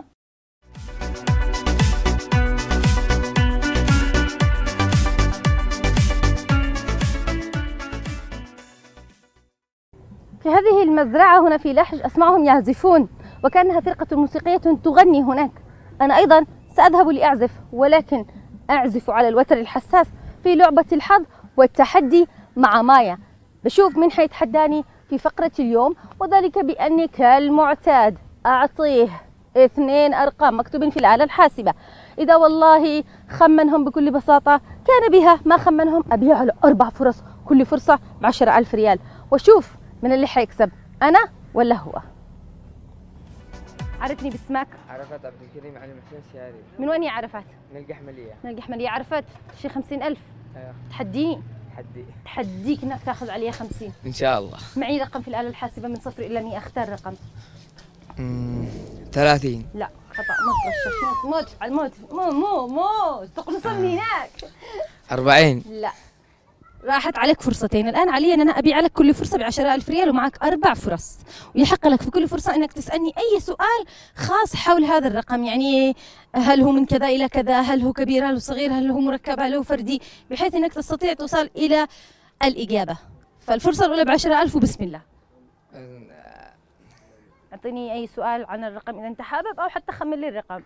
في هذه المزرعة هنا في لحج أسمعهم يعزفون وكأنها فرقة موسيقية تغني هناك. أنا أيضا سأذهب لأعزف، ولكن أعزف على الوتر الحساس في لعبة الحظ والتحدي مع مايا. بشوف من حيتحداني في فقرة اليوم، وذلك بأني كالمعتاد أعطيه اثنين أرقام مكتوبين في الآلة الحاسبة. إذا والله خمنهم بكل بساطة كان بها، ما خمنهم أبيع له أربع فرص، كل فرصة بعشرة ألف ريال، وشوف من اللي حيكسب، أنا ولا هو. عرفني باسمك؟ عرفت عبد الكريم علي محسن الشهري. من وين يا عرفت؟ من القحملية. من القحملية. عرفت شي خمسين ألف. ايوه. تحديني؟ تحدي. تحديك انك تاخذ عليها خمسين. ان شاء الله. معي رقم في الآلة الحاسبة من صفر إلى مئة، اختار رقم. امم ثلاثين. لا خطأ، موت غشاش، موت موت على الموت، مو مو موت تقلص من هناك. أربعين. لا راحت عليك فرصتين، الآن علي أن أنا أبيع لك كل فرصة بعشرة ألف ريال، ومعك أربع فرص، ويحق لك في كل فرصة أنك تسألني أي سؤال خاص حول هذا الرقم، يعني هل هو من كذا إلى كذا، هل هو كبير، هل هو صغير، هل هو مركب، هل هو فردي، بحيث أنك تستطيع توصل إلى الإجابة. فالفرصة الأولى بعشرة ألف وبسم الله. أعطيني أي سؤال عن الرقم إذا أنت حابب، أو حتى خمن لي الرقم.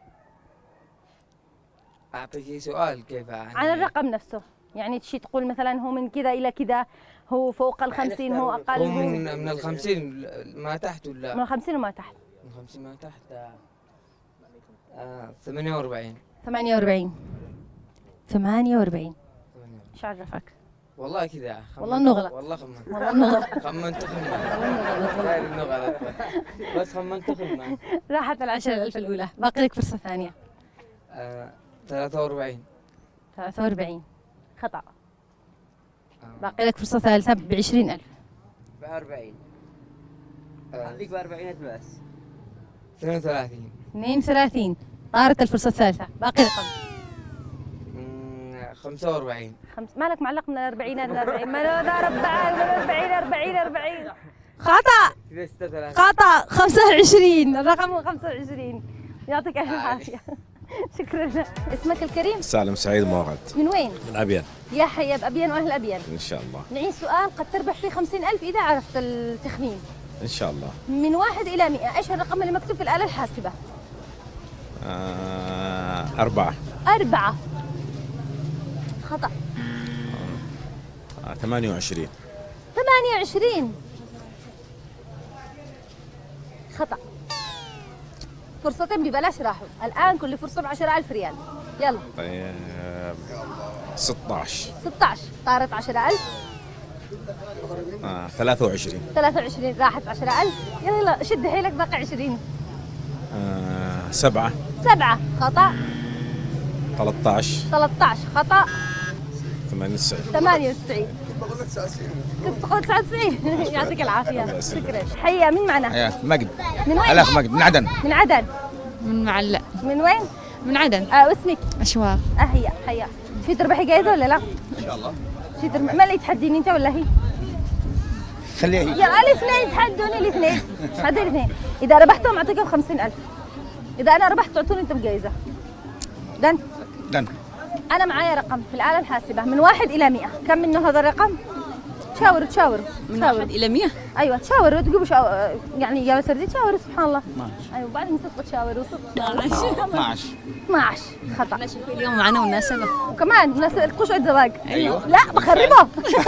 أعطيك سؤال كيف يعني؟ عن الرقم نفسه، يعني تشي تقول مثلا هو من كذا إلى كذا، هو فوق الخمسين، هو أقل، هو من من الخمسين ما تحت ولا؟ من الخمسين وما تحت. من الخمسين ما تحت. آه ثمانية وأربعين. ثمانية وأربعين. ثمانية وأربعين. إيش عرفك؟ والله كذا. والله إنه غلط. والله خمنت. والله إنه غلط. خمنت خمنت. والله إنه غلط. بس خمنت خمنت. راحت العشرة ألف الأولى، باقي لك فرصة ثانية. آه ثلاثة وأربعين. ثلاثة وأربعين. خطأ. باقي لك فرصة ثالثة بعشرين ألف. بأربعين. خليك بأربعين بس. اثنين وثلاثين. اثنين وثلاثين. طارت الفرصة الثالثة، باقي رقم. خمسة وأربعين. خمس مالك معلق من الأربعينات للأربعين، ما له أربعة من الأربعين أربعين أربعين. خطأ. خطأ. خمسة وعشرين، الرقم هو خمسة وعشرين. يعطيك ألف عافية. شكرا. اسمك الكريم؟ سالم سعيد موغد. من وين؟ من أبين. يا حيا بأبين وأهل أبين. إن شاء الله. نعيد سؤال قد تربح فيه خمسين ألف إذا عرفت التخمين. إن شاء الله. من واحد إلى مئة، إيش الرقم اللي مكتوب في الآلة الحاسبة؟ آه أربعة. أربعة. خطأ. آه ثمانية وعشرين. ثمانية وعشرين. خطأ. فرصتين ببلاش راحوا، الآن كل فرصة بعشرة ألف ريال، يلا. طيب ستة عشر. ستة عشر، طارت عشرة ألف. آه ثلاثة وعشرين. ثلاثة وعشرين راحت عشرة ألف، يلا يلا شد حيلك باقي عشرين. آه سبعة. سبعة، خطأ. ثلاثة عشر. ثلاثة عشر، خطأ. ثمانية وتسعين. ثمانية وتسعين. كنت تقول تسعة وتسعين. يعطيك العافية. شكرا. حيا مين معنا؟ حيا مجد. من وين؟ الأخ مجد من عدن. من عدن. من معلق. من وين؟ من عدن. اه واسمك؟ أشواق. اه هي حيا. في تربحي جايزة ولا لا؟ إن شاء الله. في تربحي، ما اللي تحديني أنت ولا هي؟ خليها يا الاثنين تحدوني الاثنين. تحدي الاثنين. إذا ربحتهم أعطيكم خمسين ألف. إذا أنا ربحت تعطوني أنتم جايزة. دن. دن. أنا معايا رقم في الآلة الحاسبة من واحد إلى مئة، كم منه هذا الرقم؟ تشاوروا تشاوروا. من واحد إلى مئة؟ أيوة تشاوروا تجيبوا شاو... يعني إجابة سردي تشاوروا سبحان الله. اثناشر. أيوة بعدين صدق تشاوروا صدق. اثناشر. اثناشر خطأ. ماشي اليوم معنا مناسبة. وكمان مناسبة قشعة زواج. أيوة. لا بخربها.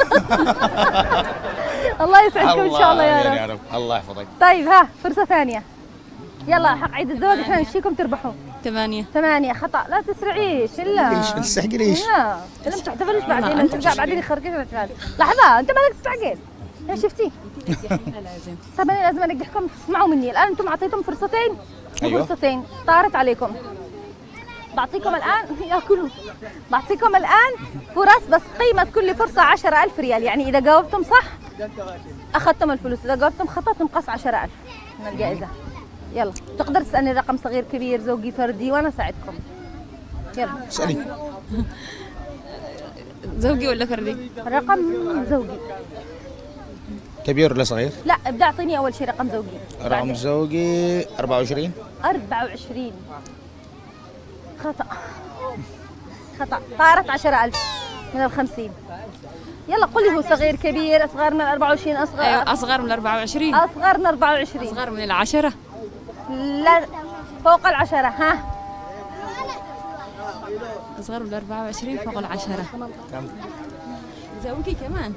الله يسعدكم إن شاء الله يا رب. يا رب الله يحفظك. طيب ها فرصة ثانية. يلا حق عيد الزواج احنا نمشيكم تربحوا. ثمانية. ثمانية خطأ، لا تسرعيش إلا. ليش؟ ما تستعجليش. لا، أنت ما تحتفلش بعدين، ترجع بعدين يخرجك الرجال. لحظة، أنت مالك تستعجل. يا شفتي؟ لازم. طب أنا لازم أنجحكم تسمعوا مني، الآن أنتم أعطيتم فرصتين أيوة. وفرصتين، طارت عليكم. بعطيكم الآن ياكلوا. بعطيكم الآن فرص بس قيمة كل فرصة عشرة ألف ريال، يعني إذا جاوبتم صح أخذتم الفلوس، إذا جاوبتم خطأ تنقص عشرة ألف من الجائزة. يلا تقدر تسألني رقم صغير كبير زوجي فردي وأنا أساعدكم. يلا اسألي. زوجي ولا فردي؟ الرقم زوجي. كبير ولا صغير؟ لا ابدأ أعطيني أول شيء رقم زوجي. رقم زوجي أربعة وعشرين. أربعة وعشرين. خطأ. خطأ، طارت عشرة ألف من الخمسين. يلا قولي هو صغير كبير أصغر من أربعة وعشرين أصغر. أيوة أصغر من أربعة وعشرين. أصغر من أربعة وعشرين. أصغر من العشرة. لا فوق العشرة. ها أصغر من أربعة وعشرين فوق العشرة. كم؟ زوجي كمان.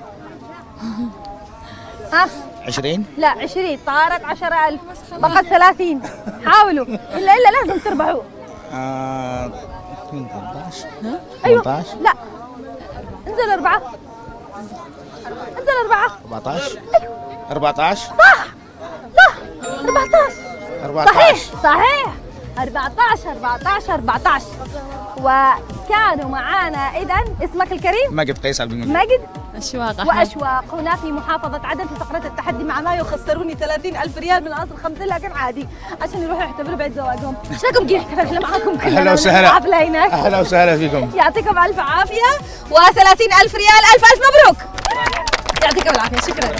ها؟ عشرين؟ لا عشرين، طارت عشرة ألف، بقت ثلاثين. حاولوا، إلا إلا لازم تربحوا. آه ثمانية عشر. أيوه. ثمانية عشر؟ لا. انزل أربعة. انزل أربعة. أربعة عشر؟ أربعة عشر؟ صح صح أربعة عشر. أربعة صحيح عشر. صحيح أربعة عشر أربعة عشر أربعة عشر. وكانوا معانا إذا اسمك الكريم؟ ماجد قيس عبد المنعم. ماجد أشواق وأشواق هنا في محافظة عدن في فقرة التحدي مع مايو. خسروني ثلاثين ألف ريال من الأصل خمسين، لكن عادي عشان يروحوا يحتفلوا بعيد زواجهم. ايش رايكم نجي نحتفل احنا معاكم كلنا؟ أهلا وسهلا. حفلة هناك. أهلا وسهلا فيكم. يعطيكم ألف عافية وثلاثين ألف ريال. ألف ألف مبروك. يعطيكم العافية. شكرا.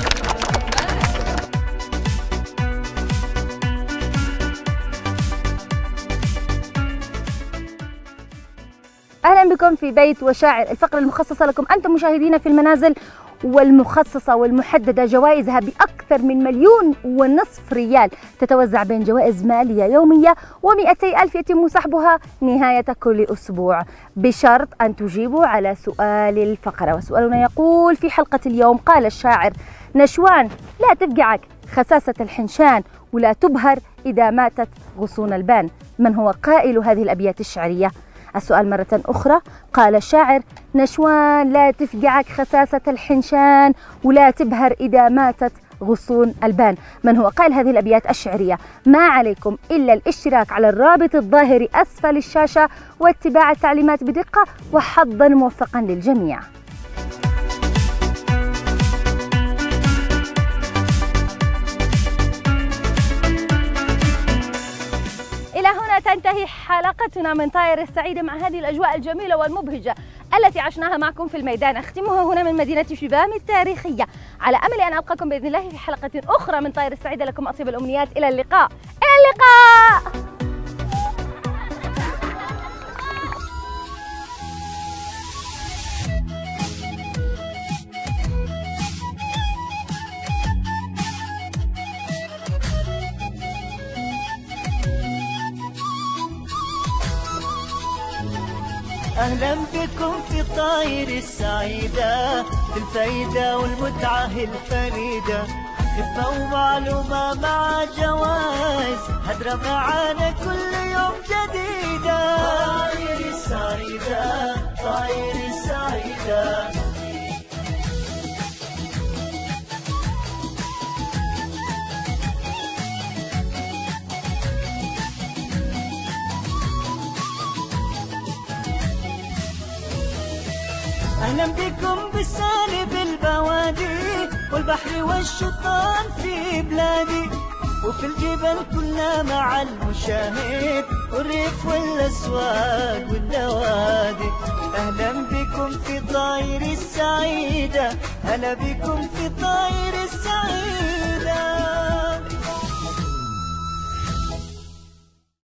أهلا بكم في بيت وشاعر، الفقرة المخصصة لكم أنتم مشاهدينا في المنازل، والمخصصة والمحددة جوائزها بأكثر من مليون ونصف ريال، تتوزع بين جوائز مالية يومية ومئتي ألف يتم سحبها نهاية كل أسبوع، بشرط أن تجيبوا على سؤال الفقرة. وسؤالنا يقول في حلقة اليوم: قال الشاعر نشوان لا تفقعك خساسة الحنشان، ولا تبهر إذا ماتت غصون البان. من هو قائل هذه الأبيات الشعرية؟ السؤال مرة أخرى: قال الشاعر نشوان لا تفقعك خساسة الحنشان، ولا تبهر إذا ماتت غصون البان. من هو قائل هذه الأبيات الشعرية؟ ما عليكم إلا الاشتراك على الرابط الظاهر أسفل الشاشة واتباع التعليمات بدقة، وحظا موفقا للجميع. إلى هنا تنتهي حلقتنا من طائر السعيدة مع هذه الأجواء الجميلة والمبهجة التي عشناها معكم في الميدان. أختمها هنا من مدينة شبام التاريخية، على أمل أن ألقاكم بإذن الله في حلقة أخرى من طائر السعيدة. لكم أطيب الأمنيات. إلى اللقاء. إلى اللقاء. أهلا بكم في طاير السعيدة، في الفايدة والمتعة الفريدة، خفة ومعلومة مع جوائز، هدرة معانا كل يوم جديدة. طاير السعيدة طاير السعيدة. أهلا بكم بالسالب البوادي، والبحر والشطان في بلادي، وفي الجبل كلنا مع المشاهد، والريف والأسواق والنوادي. أهلا بكم في طاير السعيدة، هلا بكم في طاير السعيدة.